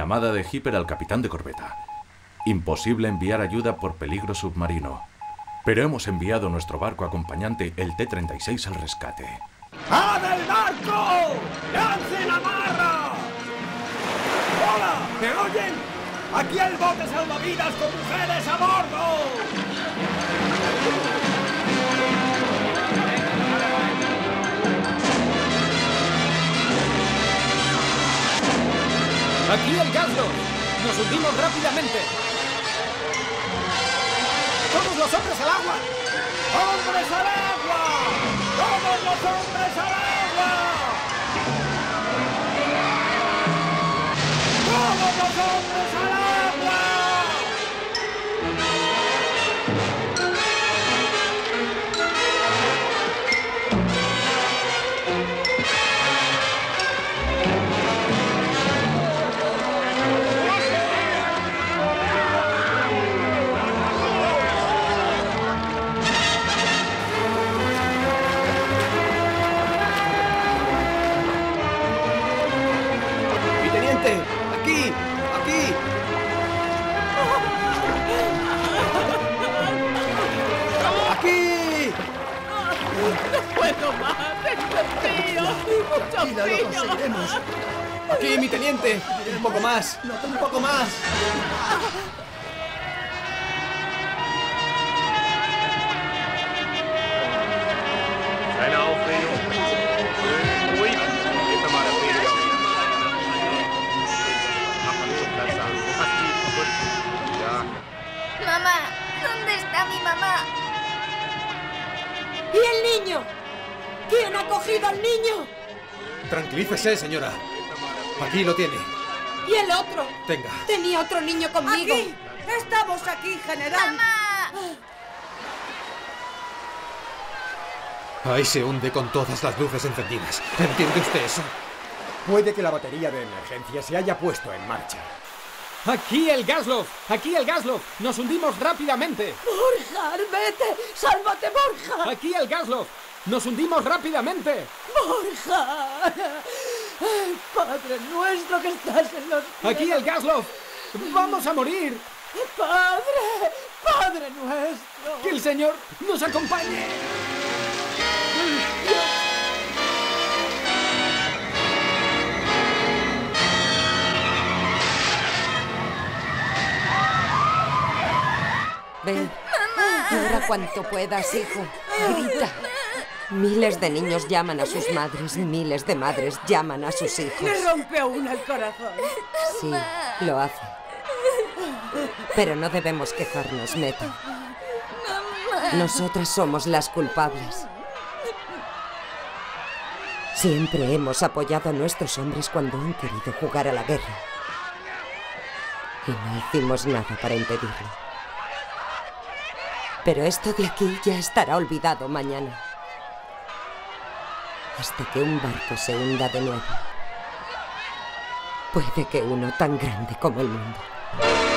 Llamada de Hipper al capitán de corbeta. Imposible enviar ayuda por peligro submarino. Pero hemos enviado nuestro barco acompañante, el T-36, al rescate. ¡Ah del barco! ¡Lancen amarra! ¡Hola! ¿Me oyen? ¡Aquí el bote salvavidas con mujeres a bordo! ¡Aquí el Gaslo! ¡Nos hundimos rápidamente! ¡Todos los hombres al agua! ¡Hombres al agua! ¡Todos los hombres al agua! ¡Todos los hombres al agua! ¡Aquí! ¡Aquí! ¡Aquí! ¡No puedo más! ¡Tengo frío! ¡Mucho frío! ¡Lo conseguiremos! ¡Aquí, mi teniente! ¡Un poco más! ¡Un poco más! Keine Aufregung. Ruhig. Gib mir mal das Video. Mach mal nicht so Platz an. Pass tief, gut. Ja. Mamá, ¿dónde está mi mamá? ¿Y el niño? ¿Quién ha cogido al niño? Tranquilícese, señora. Aquí lo tiene. ¿Y el otro? Tenga. Tenía otro niño conmigo. ¡Aquí! ¡Estamos aquí, general! ¡Mamá! Ahí se hunde con todas las luces encendidas. ¿Entiende usted eso? Puede que la batería de emergencia se haya puesto en marcha. ¡Aquí el Gaslov! ¡Aquí el Gaslov! ¡Nos hundimos rápidamente! ¡Borja, vete! ¡Sálvate, Borja! ¡Aquí el Gaslov! ¡Nos hundimos rápidamente! ¡Borja! Padre nuestro que estás en los cielos. ¡Aquí el Gaslov! ¡Vamos a morir! ¡Padre! ¡Padre nuestro! ¡Que el Señor nos acompañe! Ven, llora cuanto puedas, hijo. Grita. Miles de niños llaman a sus madres, miles de madres llaman a sus hijos. Le rompe a una el corazón. Sí, lo hace. Pero no debemos quejarnos, Meta. Nosotras somos las culpables. Siempre hemos apoyado a nuestros hombres cuando han querido jugar a la guerra. Y no hicimos nada para impedirlo. Pero esto de aquí ya estará olvidado mañana. Hasta que un barco se hunda de nuevo. Puede que uno tan grande como el mundo.